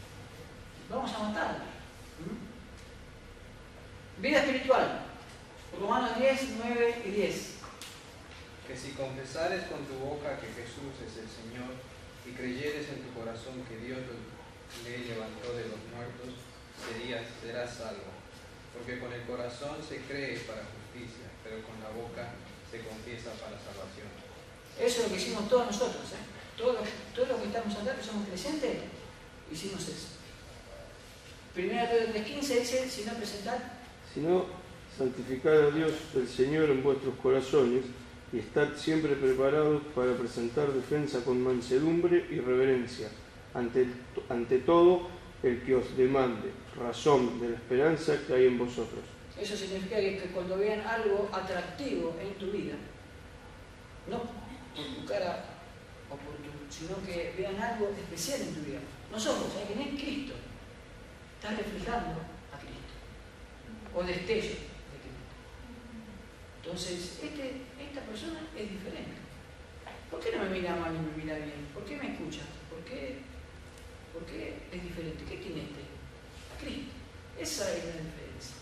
Vamos a matarlos. ¿Mm? Vida espiritual. Romanos diez, nueve y diez. Que si confesares con tu boca que Jesús es el Señor y creyeres en tu corazón que Dios le levantó de los muertos, serías, serás salvo. Porque con el corazón se cree para justicia, pero con la boca se confiesa para salvación. Eso es lo que hicimos todos nosotros, ¿eh? Todos los, todos los que estamos acá, que somos creyentes, hicimos eso. Primera Pedro tres quince dice, si no presentad, sino santificad a Dios el Señor en vuestros corazones y estad siempre preparados para presentar defensa con mansedumbre y reverencia ante, ante todo el que os demande razón de la esperanza que hay en vosotros. Eso significa que, que cuando vean algo atractivo en tu vida, no por tu cara o por tu, sino que vean algo especial en tu vida. Nosotros, ¿sabes quién es? Cristo. Estás reflejando a Cristo. O destello de Cristo. Entonces, este, esta persona es diferente. ¿Por qué no me mira mal y me mira bien? ¿Por qué me escucha? ¿Por qué, por qué es diferente? ¿Qué tiene este? A Cristo. Esa es la diferencia.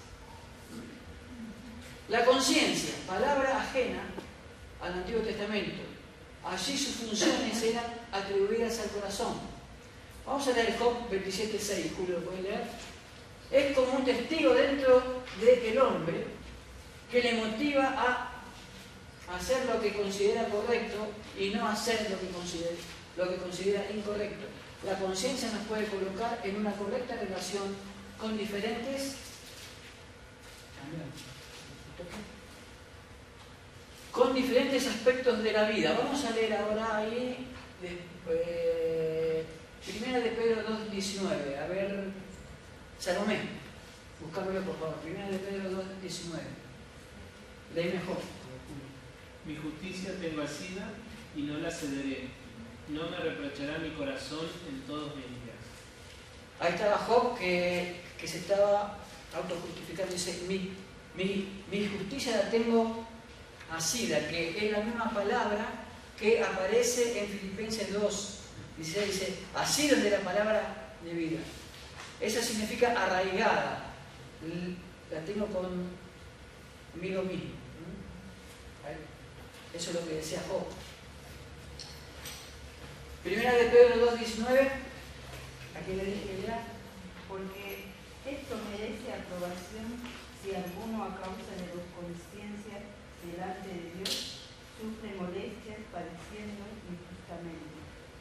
La conciencia, palabra ajena al Antiguo Testamento. Allí sus funciones eran atribuidas al corazón. Vamos a leer Job veintisiete seis, Julio lo puede leer. Es como un testigo dentro del hombre que le motiva a hacer lo que considera correcto y no hacer lo que considera, lo que considera incorrecto. La conciencia nos puede colocar en una correcta relación con diferentes con diferentes aspectos de la vida. Vamos a leer ahora ahí eh, Primera de Pedro dos diecinueve. A ver, Salomé, buscámoslo por favor. Primera de Pedro dos diecinueve. Leí mejor. Mi justicia tengo asida y no la cederé. No me reprochará mi corazón en todos mis días. Ahí estaba Job que, que se estaba autojustificando. Dice, mi, mi, mi justicia la tengo asida, que es la misma palabra que aparece en Filipenses dos. Dice, dice, asida de la palabra de vida. Esa significa arraigada. La tengo conmigo mismo. Eso es lo que decía Job. Primera de Pedro dos diecinueve. Aquí le dije que ya. Porque esto merece aprobación si alguno a causa de la conciencia delante de Dios sufre molestias padeciendo injustamente.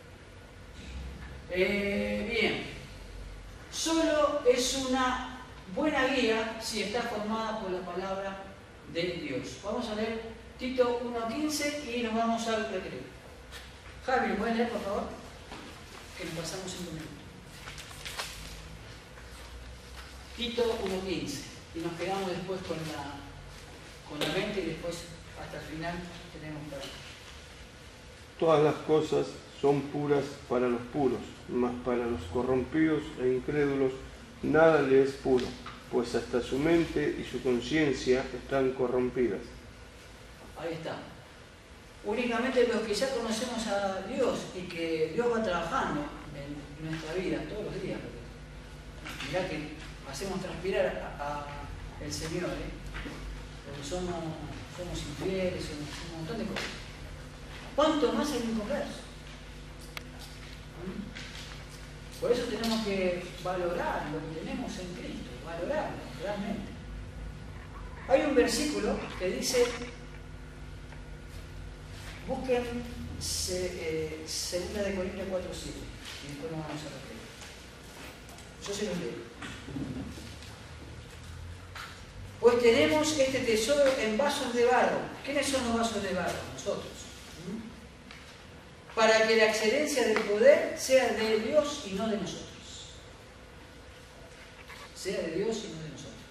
Eh, bien. Solo es una buena guía si está formada por la palabra de Dios. Vamos a leer Tito uno quince y nos vamos al recreo. Javi, ¿puedes leer por favor? Que nos pasamos cinco minutos. Tito uno quince. Y nos quedamos después con la, con la mente y después hasta el final tenemos para. Todas las cosas son puras para los puros, mas para los corrompidos e incrédulos nada le es puro, pues hasta su mente y su conciencia están corrompidas. Ahí está. Únicamente los que ya conocemos a Dios y que Dios va trabajando en nuestra vida todos los días. Mirá que hacemos transpirar a, a el Señor, ¿eh? Porque somos, somos infieles, somos un montón de cosas. ¿Cuánto más el inconverso? Por eso tenemos que valorar lo que tenemos en Cristo, valorarlo realmente. Hay un versículo que dice, busquen se, eh, segunda de Corintios cuatro siete y después nos vamos a repetir. Yo se los leo. Pues tenemos este tesoro en vasos de barro. ¿Quiénes son los vasos de barro? Nosotros. ¿Mm? Para que la excelencia del poder sea de Dios y no de nosotros. Sea de Dios y no de nosotros.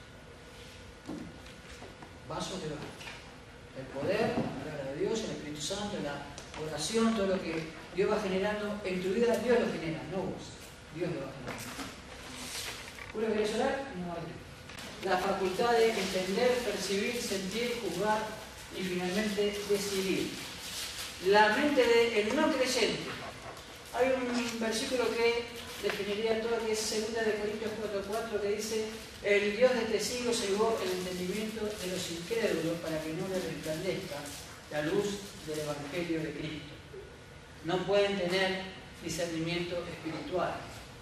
Vasos de barro. El poder, la palabra de Dios, el Espíritu Santo, la oración, todo lo que Dios va generando en tu vida, Dios lo genera, no vos. Dios lo va generando. ¿Uno querés orar? No vale. La facultad de entender, percibir, sentir, juzgar y finalmente decidir. La mente del no creyente. Hay un versículo que definiría todo lo que es segunda de Corintios cuatro cuatro, que dice: el Dios de este siglo cegó el entendimiento de los incrédulos para que no les resplandezca la luz del Evangelio de Cristo. No pueden tener discernimiento espiritual.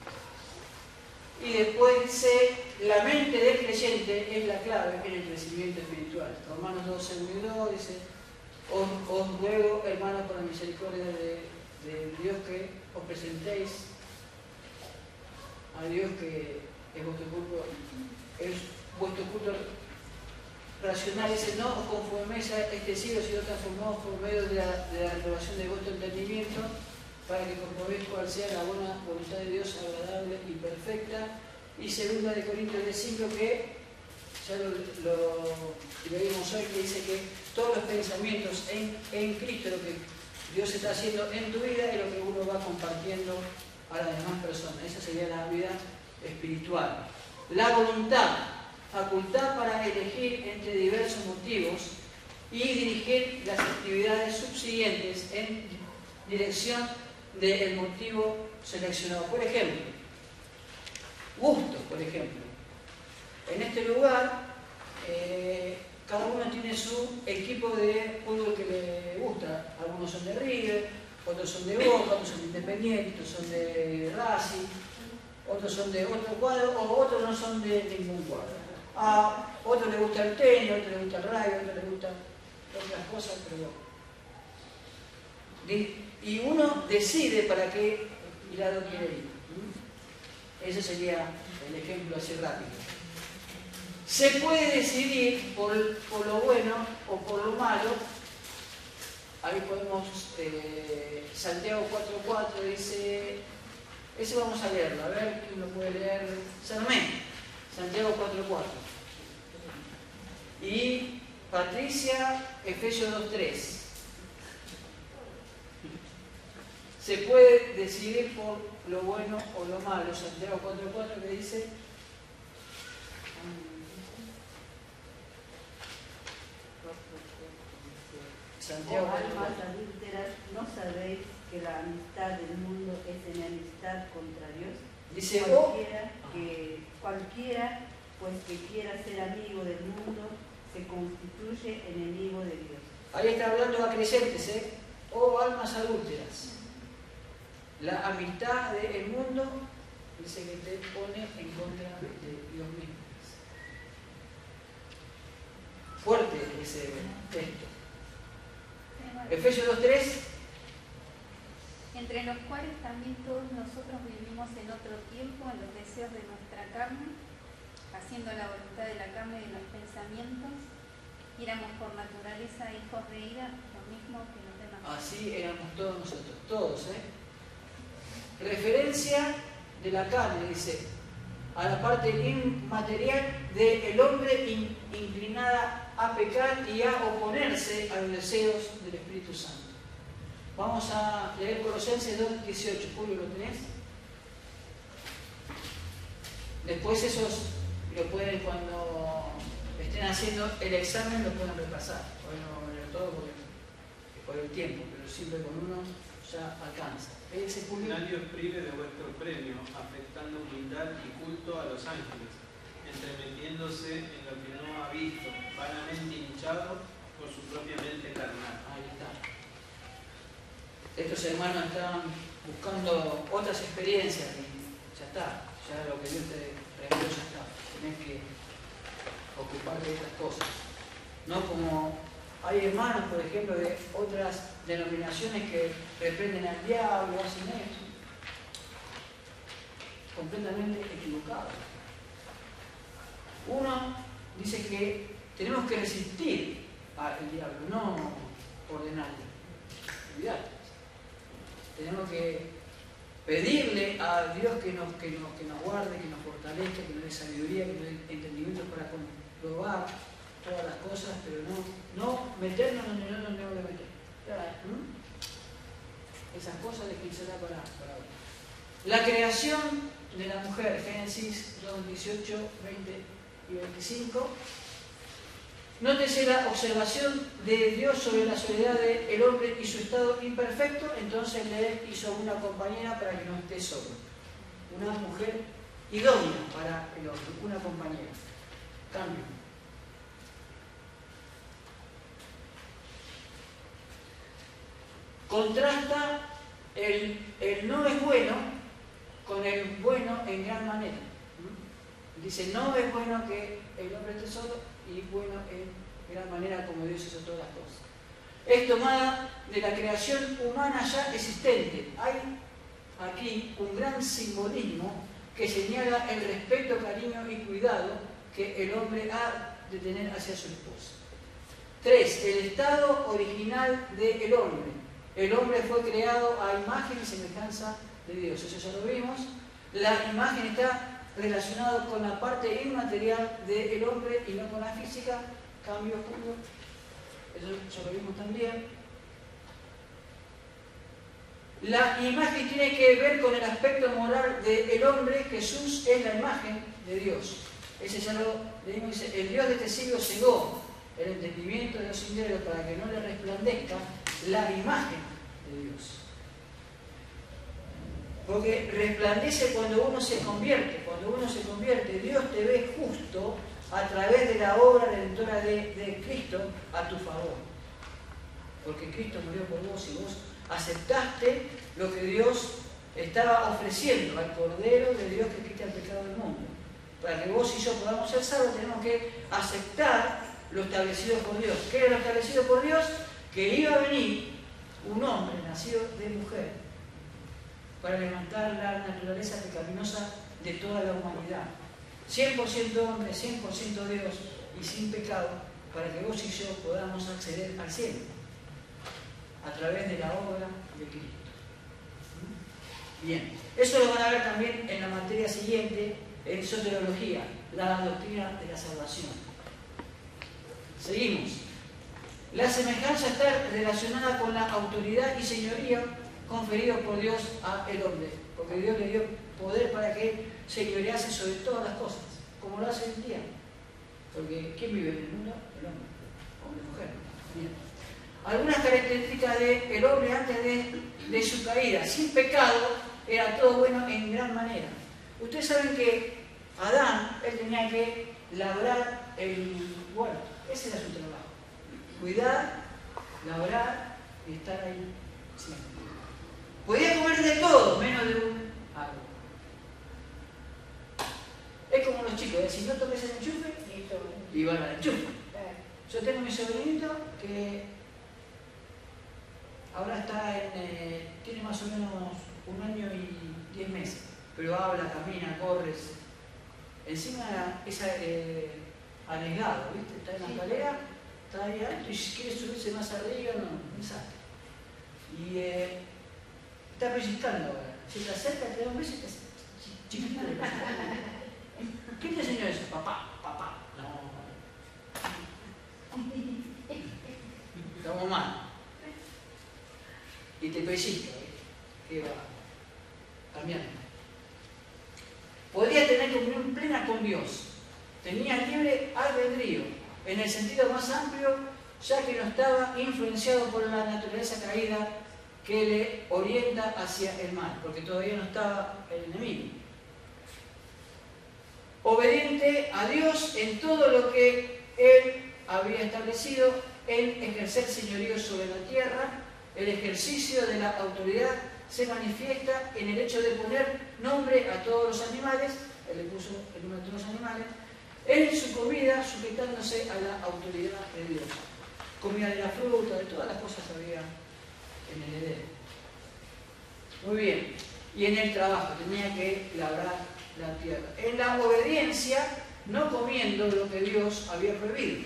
Y después dice: la mente del creyente es la clave en el crecimiento espiritual. Romanos doce, uno y dos dice: os, os ruego, hermanos, por la misericordia de, de Dios, que os presentéis a Dios, que es vuestro culto, es vuestro culto racional. Dice: no os conforméis a este siglo, sino transformaos por medio de la, de la renovación de vuestro entendimiento, para que comprobéis cuál sea la buena voluntad de Dios, agradable y perfecta. Y segunda de Corintios diez cinco, que ya lo, lo, lo vimos hoy, que dice que todos los pensamientos en, en Cristo, lo que Dios está haciendo en tu vida, es lo que uno va compartiendo a las demás personas. Esa sería la vida espiritual. La voluntad, facultad para elegir entre diversos motivos y dirigir las actividades subsiguientes en dirección del motivo seleccionado. Por ejemplo, gustos, por ejemplo. En este lugar, eh, cada uno tiene su equipo de fútbol que le gusta. Algunos son de River, otros son de Boca, otros son de Independiente, otros son de Racing, otros son de otro cuadro, o otros no son de ningún cuadro. A otro le gusta el tenis, a otro le gusta el rugby, a otro le gustan otras cosas, pero bueno. Y uno decide para qué lado quiere ir. Ese sería el ejemplo así rápido. Se puede decidir por, por lo bueno o por lo malo. Ahí podemos, eh, Santiago cuatro cuatro dice, ese vamos a leerlo, a ver quién lo puede leer. Salomé, Santiago cuatro cuatro. Y Patricia, Efesios dos tres. Se puede decidir por lo bueno o lo malo. Santiago cuatro cuatro, que dice: Santiago oh, almas adúlteras, ¿no sabéis que la amistad del mundo es enemistad contra Dios? Dice: cualquiera, que, cualquiera pues que quiera ser amigo del mundo se constituye enemigo de Dios. Ahí está hablando a creyentes, ¿eh? Oh, almas adúlteras. La amistad del mundo dice que te pone en contra de Dios mismo. Fuerte ese texto. Efesios dos tres. Entre los cuales también todos nosotros vivimos en otro tiempo en los deseos de nuestra carne, haciendo la voluntad de la carne y de los pensamientos, y éramos por naturaleza hijos de ira, lo mismo que los demás. Así éramos todos nosotros, todos, ¿eh? Referencia de la carne, dice, a la parte inmaterial del hombre in, inclinada a pecar y a oponerse a los deseos del Espíritu Santo. Vamos a leer Colosenses dos dieciocho. Julio, ¿lo tenés? Después esos lo pueden, cuando estén haciendo el examen, lo pueden repasar. Hoy no vamos a leer todo porque, por el tiempo, pero siempre con uno ya alcanza. Nadie os prive de vuestro premio, afectando humildad y culto a los ángeles, entremetiéndose en lo que no ha visto, vanamente hinchado por su propia mente carnal. Ahí está. Estos hermanos estaban buscando otras experiencias y ya está, ya lo que Dios te reveló ya está. Tenés que ocuparte de estas cosas. No como hay hermanos, por ejemplo, de otras denominaciones que reprenden al diablo, hacen eso. Completamente equivocado. Uno dice que tenemos que resistir al diablo, no ordenarle. Olvidate. Tenemos que pedirle a Dios que nos, que, nos, que nos guarde, que nos fortalezca, que nos dé sabiduría, que nos dé entendimiento para comprobar todas las cosas, pero no, no meternos donde no nos debemos de meter. ¿Mm? Esas cosas de que será para, para hoy. La creación de la mujer, Génesis dos, dieciocho, veinte y veinticinco. Nótese la observación de Dios sobre la soledad del hombre y su estado imperfecto. Entonces le hizo una compañera para que no esté solo. una mujer idónea para el hombre, una compañera. Cambio. Contrasta el, el no es bueno con el bueno en gran manera. Dice, no es bueno que el hombre esté solo, y bueno en gran manera como Dios hizo todas las cosas. Es tomada de la creación humana ya existente. Hay aquí un gran simbolismo que señala el respeto, cariño y cuidado que el hombre ha de tener hacia su esposa. Tres, el estado original del hombre. El hombre fue creado a imagen y semejanza de Dios. Eso ya lo vimos. La imagen está relacionada con la parte inmaterial del hombre y no con la física. Cambio puro. Eso ya lo vimos también. La imagen tiene que ver con el aspecto moral del hombre. Jesús es la imagen de Dios. Ese ya lo leímos. Dice, el Dios de este siglo cegó el entendimiento de los sinceros para que no le resplandezca la imagen de Dios. Porque resplandece cuando uno se convierte. Cuando uno se convierte, Dios te ve justo a través de la obra redentora de, de Cristo a tu favor. Porque Cristo murió por vos y vos aceptaste lo que Dios estaba ofreciendo al Cordero de Dios que quita el pecado del mundo. Para que vos y yo podamos ser salvos, tenemos que aceptar lo establecido por Dios. ¿Qué era lo establecido por Dios? Que iba a venir un hombre nacido de mujer para levantar la naturaleza pecaminosa de toda la humanidad. cien por ciento hombre, cien por ciento Dios y sin pecado, para que vos y yo podamos acceder al cielo a través de la obra de Cristo. Bien, eso lo van a ver también en la materia siguiente, en soteriología, la doctrina de la salvación. Seguimos. La semejanza está relacionada con la autoridad y señoría conferido por Dios al hombre, porque Dios le dio poder para que señorease sobre todas las cosas, como lo hace hoy en día. Porque ¿quién vive en el mundo? El hombre, hombre y mujer. Bien. Algunas características del hombre antes de, de su caída. Sin pecado era todo bueno en gran manera. Ustedes saben que Adán, él tenía que labrar el huerto. Ese era su trabajo. Cuidar, labrar y estar ahí siempre. Podía comer de todo, menos de un árbol. Es como los chicos, ¿eh? Si no toques el enchufe, y van al enchufe. Yo tengo mi sobrinito que ahora está en, eh, tiene más o menos un año y diez meses, pero habla, camina, corre. Encima es eh, anegado, ¿viste? Está en la escalera, está ahí alto y si quiere subirse más arriba, no, no sale. Y eh, está pellizcando ahora. Si te acerca, te da un beso y te hace chiquitito. ¿Quién te enseñó eso? Papá, papá. No. Estamos mal. Y te pellizca, ¿qué va? Cambiando. Podría tener comunión plena con Dios. Tenía libre albedrío, en el sentido más amplio, ya que no estaba influenciado por la naturaleza caída que le orienta hacia el mal, porque todavía no estaba el enemigo. Obediente a Dios en todo lo que Él había establecido, en ejercer señorío sobre la tierra. El ejercicio de la autoridad se manifiesta en el hecho de poner nombre a todos los animales. Él le puso el nombre a todos los animales. En su comida, sujetándose a la autoridad de Dios. Comida de la fruta, de todas las cosas que había en el Edén. Muy bien. Y en el trabajo, tenía que labrar la tierra. En la obediencia, no comiendo lo que Dios había prohibido.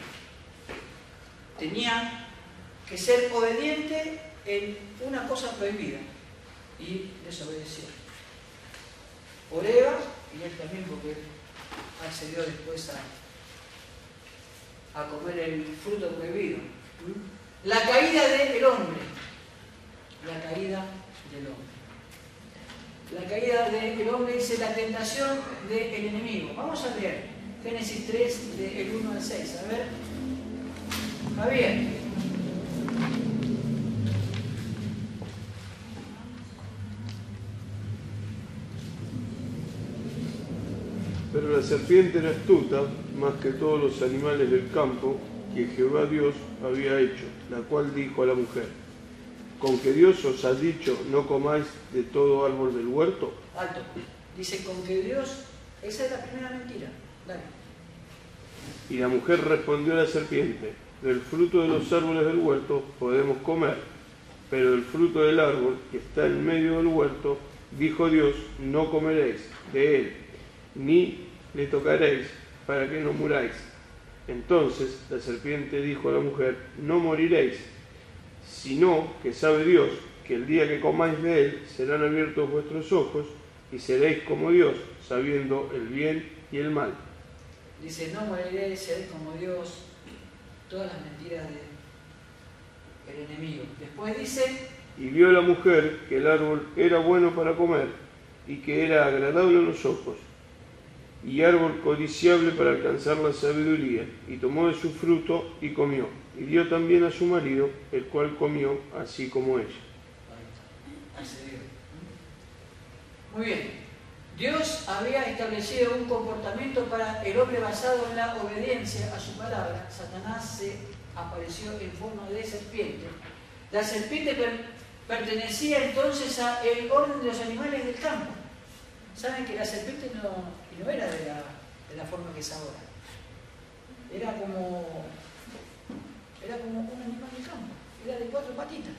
Tenía que ser obediente en una cosa prohibida y desobedeció. Por Eva, y él también, porque accedió después a, a comer el fruto prohibido. La caída del hombre. La caída del hombre. La caída del hombre dice la tentación del enemigo. Vamos a leer Génesis tres, del uno al seis. A ver. Javier. Pero la serpiente era astuta más que todos los animales del campo que Jehová Dios había hecho, la cual dijo a la mujer: ¿con que Dios os ha dicho no comáis de todo árbol del huerto? Alto. Dice, con que Dios, esa es la primera mentira. Dale. Y la mujer respondió a la serpiente: del fruto de los árboles del huerto podemos comer, pero del fruto del árbol que está en medio del huerto, dijo Dios, no comeréis de él, ni le tocaréis, para que no muráis. Entonces la serpiente dijo a la mujer: no moriréis, sino que sabe Dios que el día que comáis de él serán abiertos vuestros ojos y seréis como Dios, sabiendo el bien y el mal. Dice, no moriréis, seréis como Dios. Todas las mentiras del enemigo. Después dice, y vio la mujer que el árbol era bueno para comer y que era agradable a los ojos y árbol codiciable para alcanzar la sabiduría, y tomó de su fruto y comió, y dio también a su marido, el cual comió así como ella. Muy bien. Dios había establecido un comportamiento para el hombre basado en la obediencia a su palabra. Satanás se apareció en forma de serpiente. La serpiente per pertenecía entonces al orden de los animales del campo. Saben que la serpiente no, no era de la, de la forma que es ahora. Era como, era como un animal del campo. Era de cuatro patitas.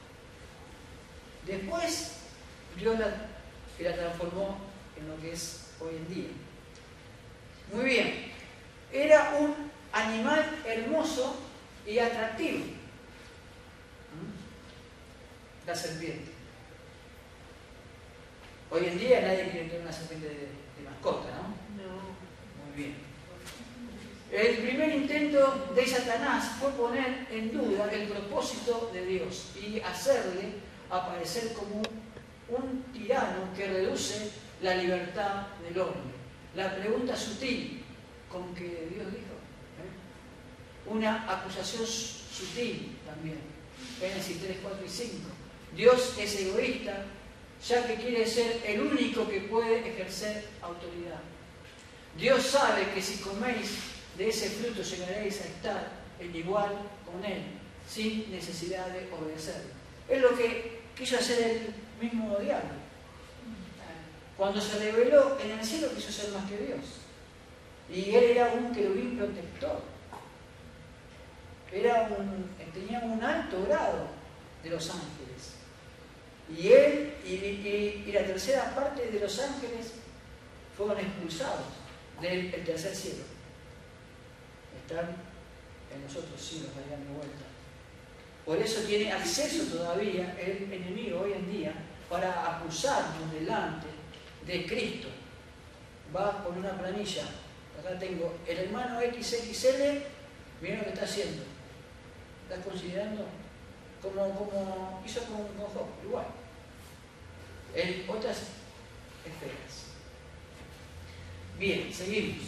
Después Dios la, la transformó en lo que es hoy en día. Muy bien. Era un animal hermoso y atractivo. La serpiente. Hoy en día nadie quiere tener una serpiente de, de mascota, ¿no? No. Muy bien. El primer intento de Satanás fue poner en duda el propósito de Dios y hacerle aparecer como un tirano que reduce la libertad del hombre. La pregunta sutil con que Dios dijo, ¿eh? Una acusación sutil también. Génesis tres, cuatro y cinco. Dios es egoísta, ya que quiere ser el único que puede ejercer autoridad. Dios sabe que si coméis de ese fruto llegaréis a estar en igual con Él, sin necesidad de obedecerlo. Es lo que quiso hacer el mismo diablo. Cuando se reveló en el cielo quiso ser más que Dios. Y Él era un querubín protector. Era un, tenía un alto grado de los ángeles. Y él y, y, y la tercera parte de los ángeles fueron expulsados del tercer cielo. Están en los otros cielos, vayan de vuelta. Por eso tiene acceso todavía el enemigo hoy en día para acusarnos delante de Cristo. Va con una planilla. Acá tengo el hermano equis equis ele, miren lo que está haciendo. ¿Estás considerando? Como, como hizo con, con Job, igual. En otras esferas. Bien, seguimos.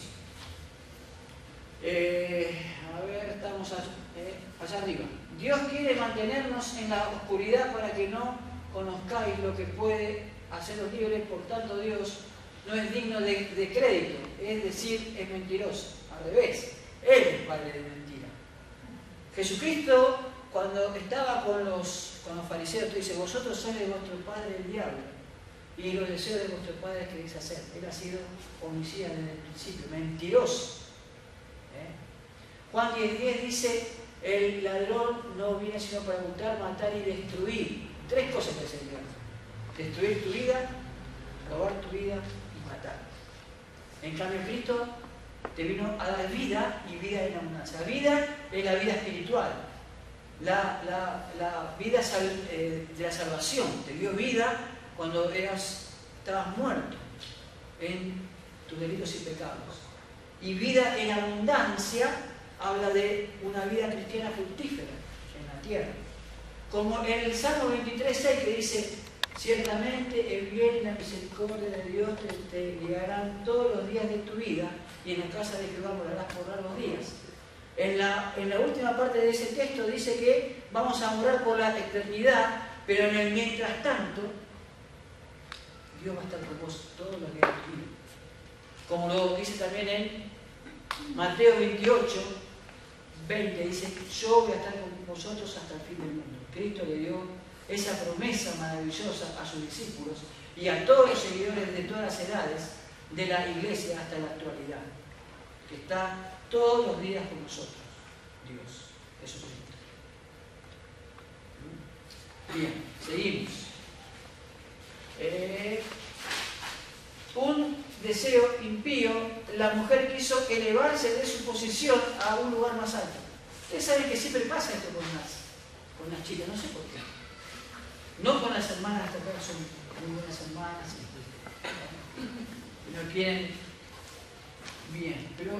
Eh, a ver, estamos allá, eh, allá arriba. Dios quiere mantenernos en la oscuridad para que no conozcáis lo que puede haceros libres, por tanto Dios no es digno de, de crédito, es decir, es mentiroso. Al revés, Él es padre de mentira. Jesucristo, cuando estaba con los, con los fariseos, dice, vosotros sois de vuestro padre el diablo, y los deseos de vuestro padre queréis hacer. Él ha sido homicida desde el principio, mentiroso. ¿Eh? Juan diez diez dice, el ladrón no viene sino para hurtar, matar y destruir. Tres cosas que hace el diablo. Destruir tu vida, robar tu vida y matar. En cambio, Cristo te vino a dar vida y vida en abundancia. La vida es la vida espiritual. La, la, la vida sal, eh, de la salvación. Te dio vida cuando eras, estabas muerto en tus delitos y pecados. Y vida en abundancia habla de una vida cristiana fructífera en la tierra. Como en el Salmo veintitrés seis que dice, ciertamente el bien y la misericordia de Dios te, te guiarán todos los días de tu vida y en la casa de Jehová morarás por largos días. En la, en la última parte de ese texto dice que vamos a morar por la eternidad, pero en el mientras tanto, Dios va a estar con vos todos los días de tu vida. como lo dice también en Mateo veintiocho, veinte, dice, yo voy a estar con vosotros hasta el fin del mundo. Cristo le dio esa promesa maravillosa a sus discípulos y a todos los seguidores de todas las edades de la iglesia hasta la actualidad, que está todos los días con nosotros, Dios, Jesucristo. Bien, seguimos. Eh, un deseo impío, la mujer quiso elevarse de su posición a un lugar más alto. Ustedes saben que siempre pasa esto con las, con las chicas, no sé por qué. No con las hermanas, hasta acá son muy buenas hermanas, y no quieren bien, pero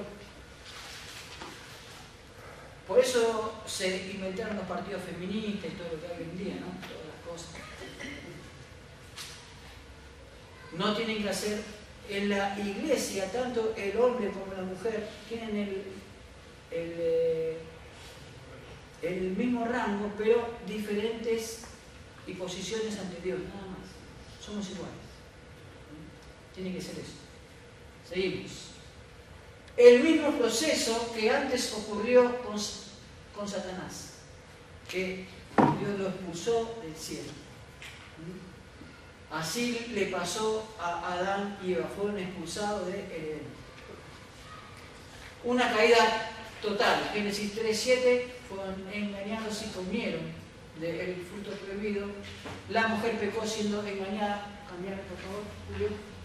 por eso se inventaron los partidos feministas y todo lo que hay hoy en día, ¿no? Todas las cosas. No tienen que hacer en la iglesia, tanto el hombre como la mujer tienen el, el, el mismo rango, pero diferentes y posiciones ante Dios, nada más. Somos iguales. Tiene que ser eso. Seguimos. El mismo proceso que antes ocurrió con, con Satanás, que Dios lo expulsó del cielo. Así le pasó a Adán y Eva, fueron expulsados de Edén. Una caída total. Génesis tres siete, fueron engañados y comieron del fruto prohibido. La mujer pecó siendo engañada. Cambiame, por favor, Julio.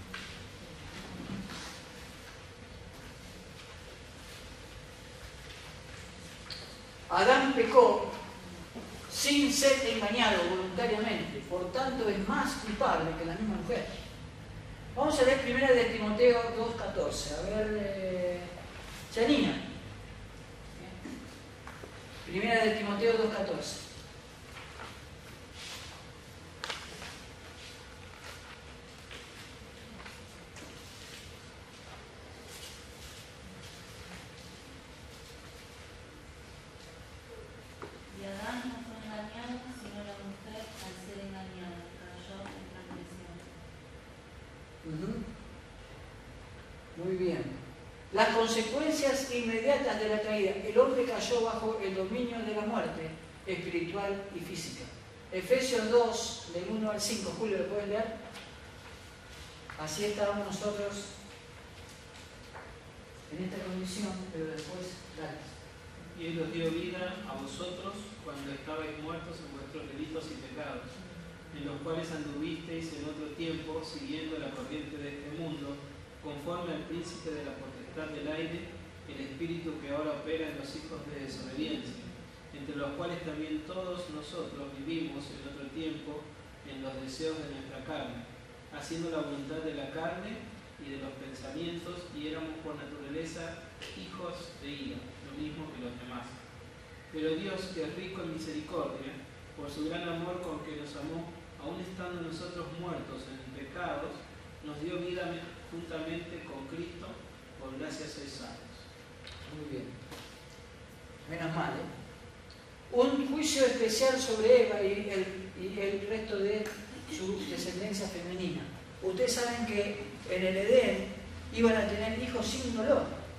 Adán pecó sin ser engañado voluntariamente, por tanto es más culpable que la misma mujer. Vamos a leer primera de Timoteo dos catorce. A ver, eh, Janina. Primera de Timoteo dos catorce. Y Adán no fue engañado, sino la mujer, al ser engañada, cayó en transgresión. Uh-huh. Muy bien. Las consecuencias inmediatas de la caída. El hombre cayó bajo el dominio de la muerte espiritual y física. Efesios dos, del uno al cinco. Julio, ¿lo pueden leer? Así estábamos nosotros en esta condición, pero después, dale. Y Él os dio vida a vosotros cuando estabais muertos en vuestros delitos y pecados, en los cuales anduvisteis en otro tiempo, siguiendo la corriente de este mundo, conforme al príncipe de la potestad del aire, el espíritu que ahora opera en los hijos de desobediencia, entre los cuales también todos nosotros vivimos en otro tiempo en los deseos de nuestra carne, haciendo la voluntad de la carne y de los pensamientos, y éramos por naturaleza hijos de ira, lo mismo que los demás. Pero Dios, que es rico en misericordia, por su gran amor con que nos amó, aun estando nosotros muertos en pecados, nos dio vida juntamente con Cristo, por gracia sois salvos. Muy bien. Menos mal, ¿eh? Un juicio especial sobre Eva y el, y el resto de su descendencia femenina. Ustedes saben que en el Edén iban a tener hijos sin dolor,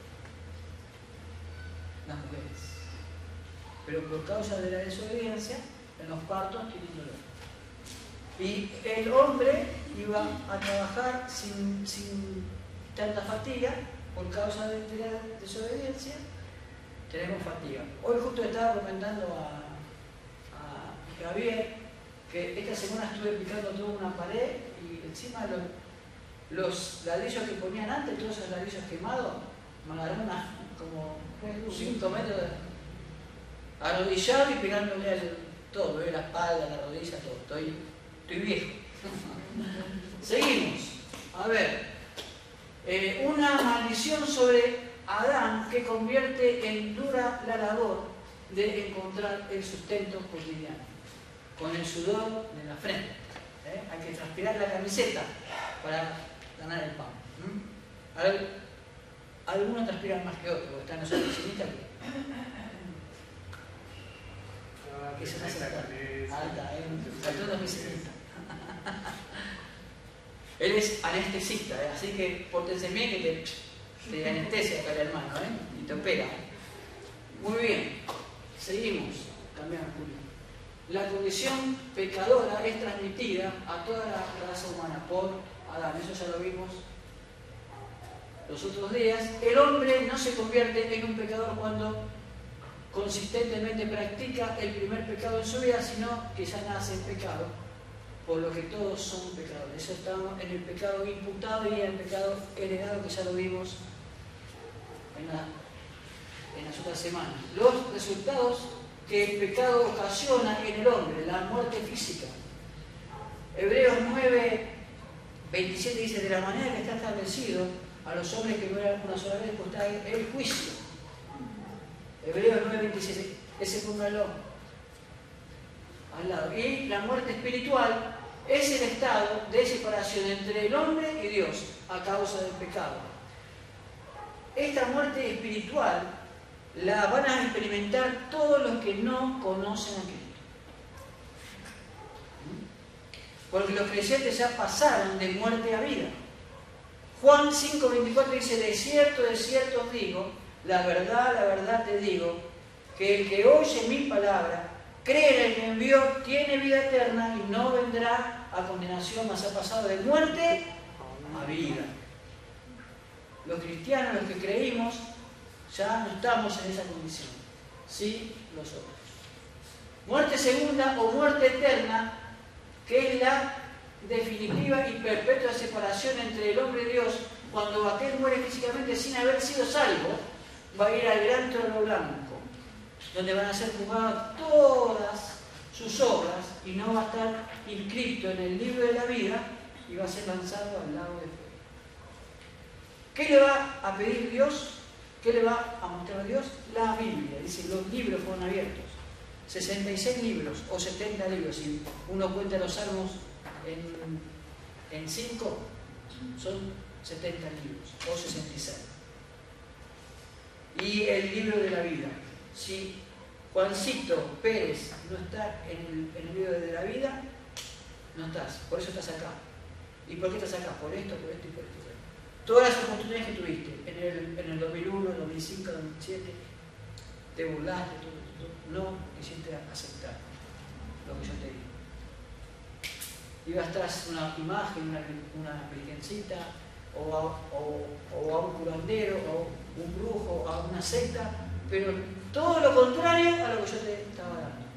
las mujeres. Pero por causa de la desobediencia, en los partos tienen dolor. Y el hombre iba a trabajar sin, sin tanta fatiga, por causa de la desobediencia, tenemos fatiga. Hoy justo estaba comentando a, a Javier que esta semana estuve picando toda una pared y encima los, los ladrillos que ponían antes, todos esos ladrillos quemados, me agarró una, como cinco metros de arrodillado y pegándole al todo, ¿eh? La espalda, la rodilla, todo. Estoy, estoy viejo. Seguimos. A ver. Eh, una maldición sobre Adán que convierte en dura la labor de encontrar el sustento cotidiano, con el sudor de la frente. ¿Eh? Hay que transpirar la camiseta para ganar el pan. ¿Mm? Al, algunos transpiran más que otros, porque están en su oficinita que, que se hace alta, ¿eh? Faltó una oficinita. Él es anestesista, ¿eh? Así que pórtense bien que te, te anestesia acá el hermano, ¿eh? Y te opera. Muy bien, seguimos. Cambiamos, Julio. La condición pecadora es transmitida a toda la raza humana por Adán. Eso ya lo vimos los otros días. El hombre no se convierte en un pecador cuando consistentemente practica el primer pecado en su vida, sino que ya nace en pecado, por lo que todos son pecadores. Eso estamos en el pecado imputado y en el pecado heredado, que ya lo vimos en, la, en las otras semanas. Los resultados que el pecado ocasiona en el hombre, la muerte física. Hebreos nueve, veintisiete dice: de la manera que está establecido a los hombres que mueran una sola vez, pues está el juicio. Hebreos nueve, veintisiete, ese póngalo al lado. Y la muerte espiritual es el estado de separación entre el hombre y Dios a causa del pecado. Esta muerte espiritual la van a experimentar todos los que no conocen a Cristo. Porque los creyentes ya pasaron de muerte a vida. Juan cinco, veinticuatro dice: de cierto, de cierto os digo, la verdad, la verdad te digo, que el que oye mi palabra, cree en el que me envió, tiene vida eterna y no vendrá a condenación, mas ha pasado de muerte a vida. Los cristianos, los que creímos, ya no estamos en esa condición. Sí, los otros. Muerte segunda o muerte eterna, que es la definitiva y perpetua separación entre el hombre y Dios, cuando aquel muere físicamente sin haber sido salvo, va a ir al gran trono blanco, donde van a ser juzgadas todas sus obras y no va a estar inscrito en el libro de la vida y va a ser lanzado al lago de fuego. ¿Qué le va a pedir Dios? ¿Qué le va a mostrar Dios? La Biblia. Dice: los libros fueron abiertos. sesenta y seis libros o setenta libros. Si uno cuenta los salmos en cinco, son setenta libros o sesenta y seis. Y el libro de la vida. Si Juancito Pérez no está en el, en el libro de la vida, no estás. Por eso estás acá. ¿Y por qué estás acá? Por esto, por esto y por esto. Todas las oportunidades que tuviste en el, en el dos mil uno, dos mil cinco, dos mil siete, te burlaste, todo, todo, no quisiste aceptar lo que yo te digo. Ibas tras una imagen, una, una virgencita, o a, o, o a un curandero, o un brujo, o a una secta, pero todo lo contrario a lo que yo te estaba dando.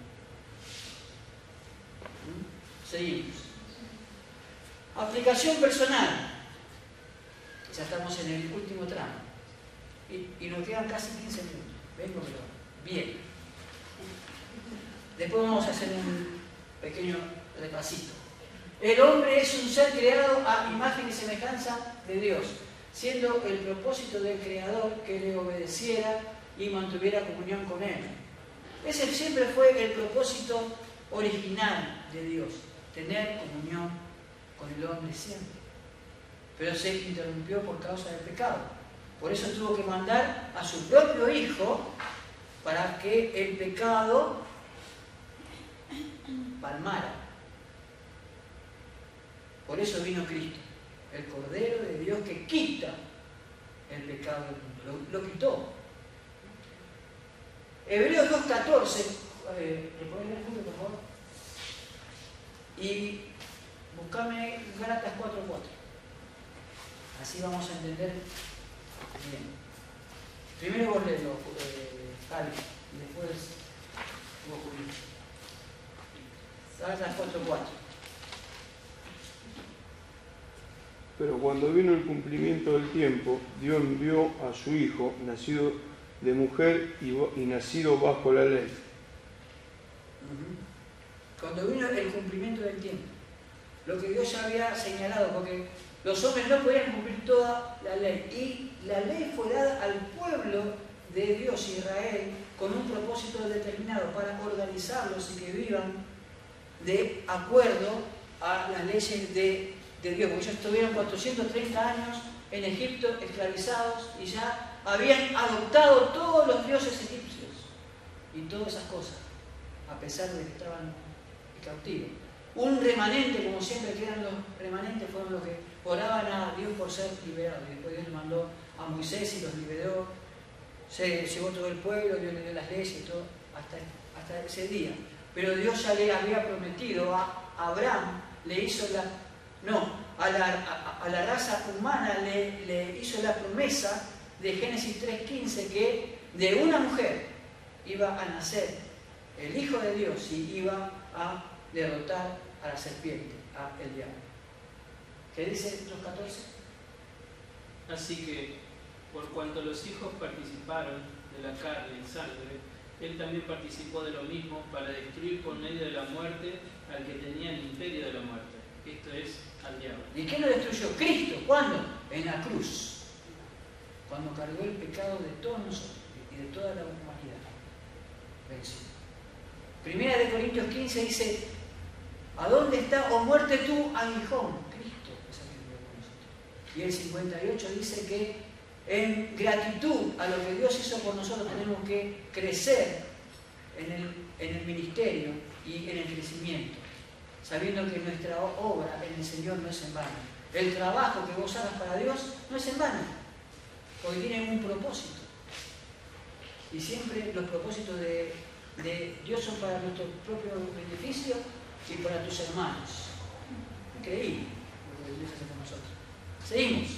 ¿Mm? Seguimos. Aplicación personal. Ya estamos en el último tramo. Y, y nos quedan casi quince minutos. Vengo, pero bien. Después vamos a hacer un pequeño repasito. El hombre es un ser creado a imagen y semejanza de Dios, siendo el propósito del Creador que le obedeciera y mantuviera comunión con Él. Ese siempre fue el propósito original de Dios, tener comunión con el hombre siempre. Pero se interrumpió por causa del pecado. Por eso tuvo que mandar a su propio Hijo para que el pecado palmara. Por eso vino Cristo, el Cordero de Dios que quita el pecado del mundo. Lo, lo quitó. Hebreos dos catorce, eh, ¿le podés leer, Julio, por favor? Y buscame Gálatas cuatro cuatro. Así vamos a entender bien. Primero vos leelo, eh, Javi, y después vos, Julio. Gálatas cuatro cuatro. Pero cuando vino el cumplimiento del tiempo, Dios envió a su Hijo, nacido de mujer y, y nacido bajo la ley. Cuando vino el cumplimiento del tiempo, lo que Dios ya había señalado, porque los hombres no podían cumplir toda la ley, y la ley fue dada al pueblo de Dios, Israel, con un propósito determinado para organizarlos y que vivan de acuerdo a las leyes de de Dios, porque ellos estuvieron cuatrocientos treinta años en Egipto esclavizados y ya habían adoptado todos los dioses egipcios y todas esas cosas, a pesar de que estaban cautivos. Un remanente, como siempre quedan los remanentes, fueron los que oraban a Dios por ser liberados. Y después Dios le mandó a Moisés y los liberó. Se llevó todo el pueblo, Dios le dio las leyes y todo, hasta, hasta ese día. Pero Dios ya le había prometido a Abraham, le hizo la... No, a la, a, a la raza humana le, le hizo la promesa de Génesis tres quince que de una mujer iba a nacer el Hijo de Dios y iba a derrotar a la serpiente, a el diablo. ¿Qué dice los catorce? Así que, por cuanto los hijos participaron de la carne y sangre, él también participó de lo mismo para destruir por medio de la muerte al que tenía el imperio de la muerte. Esto es, al diablo. ¿Y quién lo destruyó? Cristo. ¿Cuándo? En la cruz. Cuando cargó el pecado de todos nosotros y de toda la humanidad. Venció. Primera de Corintios quince dice, ¿a dónde está, oh muerte tú, aguijón? Cristo es el que murió por nosotros. Y el cincuenta y ocho dice que en gratitud a lo que Dios hizo por nosotros tenemos que crecer en el, en el ministerio y en el crecimiento, sabiendo que nuestra obra en el Señor no es en vano. El trabajo que vos hagas para Dios no es en vano, porque tiene un propósito. Y siempre los propósitos de, de Dios son para nuestro propio beneficio y para tus hermanos. Increíble lo que Dios hace con nosotros. Seguimos.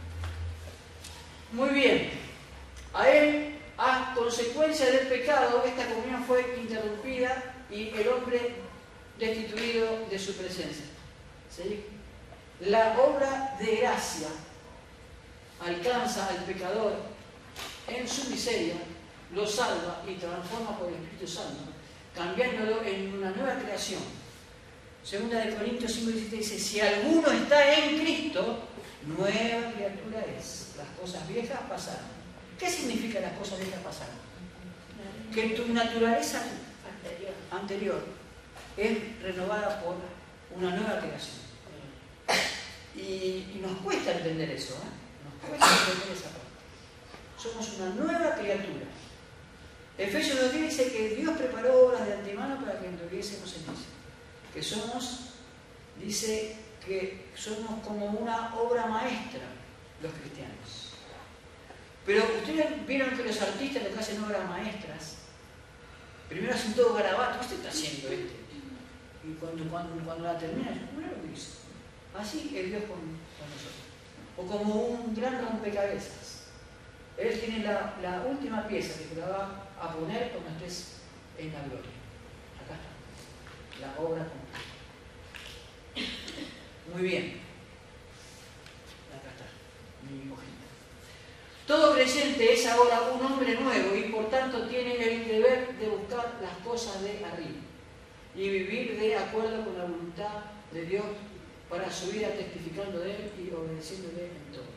Muy bien. A él, a consecuencia del pecado, esta comunión fue interrumpida y el hombre destituido de su presencia. ¿Sí? La obra de gracia alcanza al pecador en su miseria, lo salva y transforma por el Espíritu Santo, cambiándolo en una nueva creación. Segunda de Corintios cinco diecisiete dice, si alguno está en Cristo, nueva criatura es. Las cosas viejas pasaron. ¿Qué significa las cosas viejas pasaron? Que tu naturaleza anterior, anterior es renovada por una nueva creación. Y, y nos cuesta entender eso, ¿eh? Nos cuesta entender esa parte. Somos una nueva criatura. Efesios dos diez dice que Dios preparó obras de antemano para que anduviésemos en ella. Que somos, dice que somos como una obra maestra los cristianos. Pero ustedes vieron que los artistas que hacen obras maestras, primero hacen todo garabato, ¿qué está haciendo este? Y cuando, cuando, cuando la terminan, mira lo que hizo. Así es Dios con, con nosotros. O como un gran rompecabezas. Él tiene la, la última pieza que te la va a poner cuando estés en la gloria. Acá está. La obra completa. Muy bien. Acá está. Mi hojita. Todo creyente es ahora un hombre nuevo y por tanto tiene el deber de buscar las cosas de arriba y vivir de acuerdo con la voluntad de Dios para su vida testificando de Él y obedeciéndole en todo.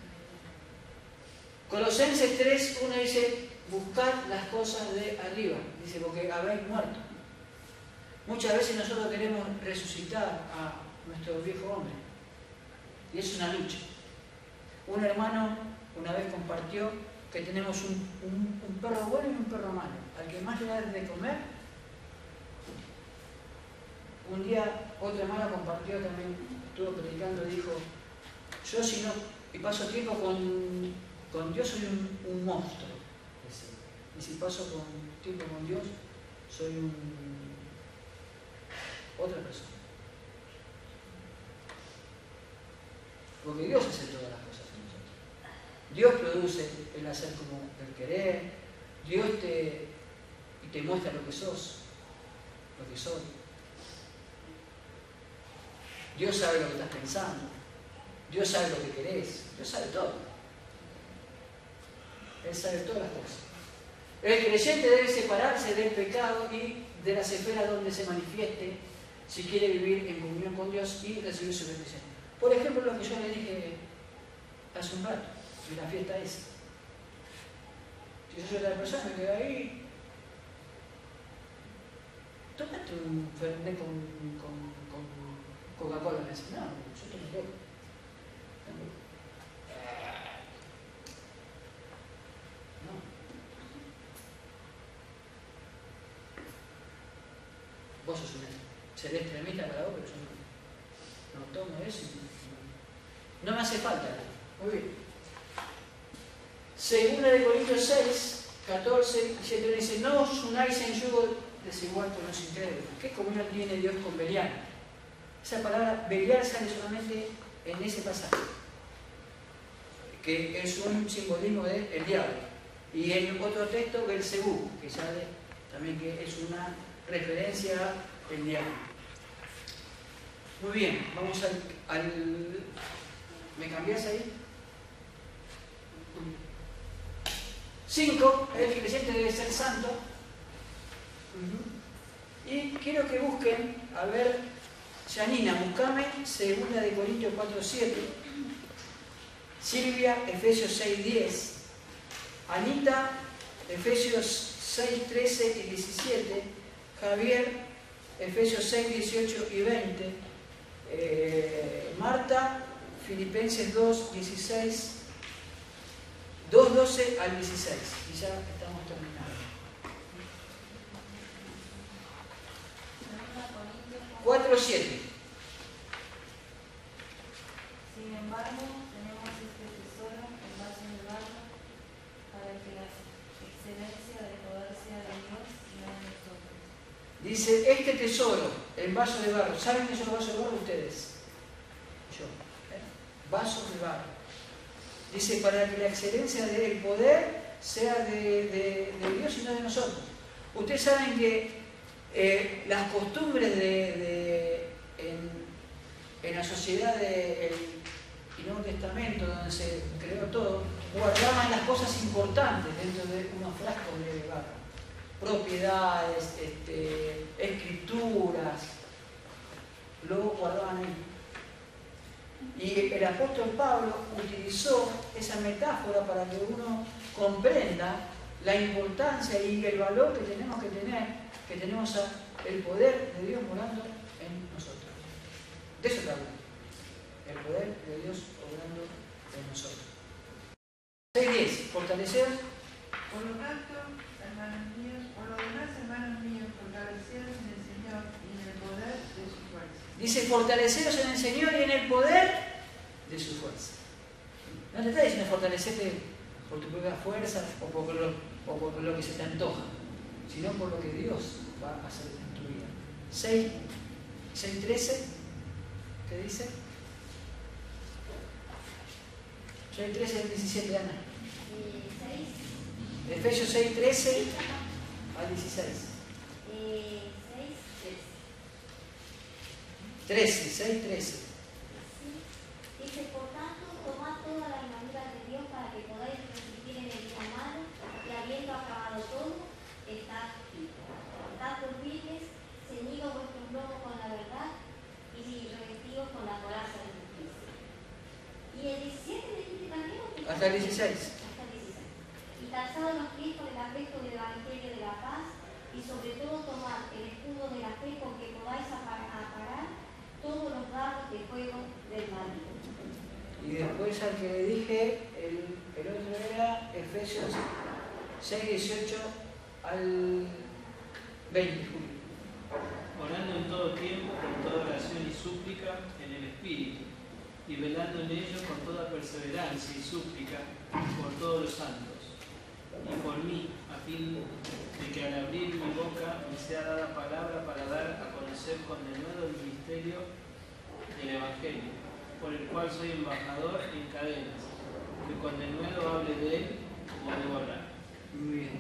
Colosenses tres uno dice, buscar las cosas de arriba, dice, porque habéis muerto. Muchas veces nosotros queremos resucitar a nuestro viejo hombre y es una lucha. Un hermano una vez compartió que tenemos un, un, un perro bueno y un perro malo. Al que más le da de comer, un día otro hermano compartió también, estuvo predicando y dijo, yo si no, y paso tiempo con, con Dios soy un, un monstruo. Y si paso con, tiempo con Dios, soy un, otra persona. Porque Dios hace todas las cosas en nosotros. Dios produce el hacer como el querer. Dios te, te muestra lo que sos, lo que soy. Dios sabe lo que estás pensando. Dios sabe lo que querés. Dios sabe todo. Él sabe todas las cosas. El creyente debe separarse del pecado y de las esferas donde se manifieste si quiere vivir en comunión con Dios y recibir su bendición. Por ejemplo, lo que yo le dije hace un rato, de la fiesta esa. Si yo soy la persona que va ahí, tómate un Fernet con, con, con Coca-Cola. Me dice, no, yo tomo Coca. No. Vos sos un seré extremista para vos, pero yo no, no tomo eso. No me hace falta. Muy bien. Segunda de Corintios seis, catorce, diecisiete dice, no os unáis en yugo desigual con los incrédulos. ¿Qué comunión tiene Dios con Belial? Esa palabra Belial sale solamente en ese pasaje, que es un simbolismo del diablo. Y en otro texto, Belcebú, que sale también, que es una referencia al diablo. Muy bien, vamos al, al... ¿Me cambias ahí? Cinco, el creyente debe ser santo. Uh-huh. Y quiero que busquen, a ver, Janina, buscame segunda de Corintios cuatro siete, Silvia, Efesios seis diez, Anita, Efesios seis trece y diecisiete, Javier, Efesios seis dieciocho y veinte, eh, Marta, Filipenses dos dieciséis, dos doce al dieciséis, y ya estamos terminando. cuatro siete. Sin embargo, tenemos este tesoro en vaso de barro para que la excelencia del poder sea de Dios y no de nosotros. Dice, este tesoro en vaso de barro. ¿Saben qué son los vasos de barro ustedes? Yo. ¿eh? Vasos de barro. Dice, para que la excelencia del poder sea de, de, de Dios y no de nosotros. Ustedes saben que eh, las costumbres de, de en, en la sociedad del Nuevo Testamento, donde se creó todo, guardaban las cosas importantes dentro de unos frascos de barro. Propiedades, este, escrituras, lo guardaban ahí. Y el apóstol Pablo utilizó esa metáfora para que uno comprenda la importancia y el valor que tenemos que tener, que tenemos a, el poder de Dios morando en nosotros. De eso está hablando. El poder de Dios obrando en nosotros. seis diez. Fortaleceos. Por lo tanto, hermanos míos, por lo demás, hermanos míos, fortaleceos en el Señor y en el poder de su fuerza. Dice, fortaleceos en el Señor y en el poder de su fuerza. No te está diciendo fortalecerte por tu propia fuerza o por lo, o por lo que se te antoja, sino por lo que Dios va a hacer en tu vida. seis trece, ¿qué dice? seis trece al diecisiete, Ana. Eh, Efesios seis trece al dieciséis. Eh, seis, trece, seis trece. sí. Dice, por tanto, tomad toda la armadura de Dios para que podáis resistir en el día malo y habiendo acabado todo, estad firmes. Estad firmes, ceñidos vuestros lomos con la verdad y revestidos con la coraza de justicia. Y el diecisiete dijiste también. Hasta el dieciséis. Hasta el dieciséis. Y calzados los pies con el apresto del evangelio de la paz, y sobre todo tomad el escudo de la fe con que podáis aparar todos los dardos de fuego del maligno. Y después al que le dije, el, el otro era Efesios seis dieciocho al veinte, Julio. Orando en todo tiempo, con toda oración y súplica en el Espíritu, y velando en ello con toda perseverancia y súplica por todos los santos, y por mí, a fin de que al abrir mi boca me sea dada palabra para dar a conocer con denuedo el misterio del Evangelio, por el cual soy embajador en cadenas, que con denuedo hable de él como debo hablar. Muy bien.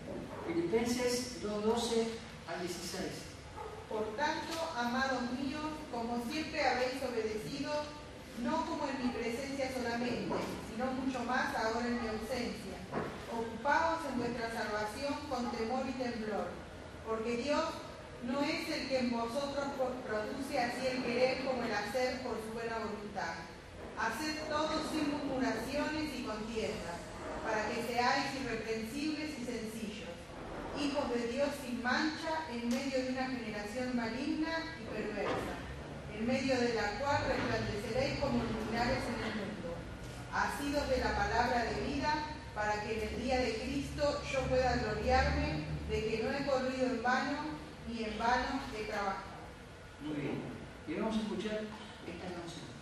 Filipenses dos doce al dieciséis. Por tanto, amados míos, como siempre habéis obedecido, no como en mi presencia solamente, sino mucho más ahora en mi ausencia. Ocupaos en vuestra salvación con temor y temblor, porque Dios no es el que en vosotros produce así el querer como el hacer por su buena voluntad. Haced todo sin murmuraciones y contiendas, para que seáis irreprensibles y sencillos, hijos de Dios sin mancha, en medio de una generación maligna y perversa, en medio de la cual resplandeceréis como luminares en el mundo, asidos de la palabra de vida, para que en el día de Cristo yo pueda gloriarme de que no he corrido en vano, ni en vano he trabajado. Muy bien. Y vamos a escuchar esta canción.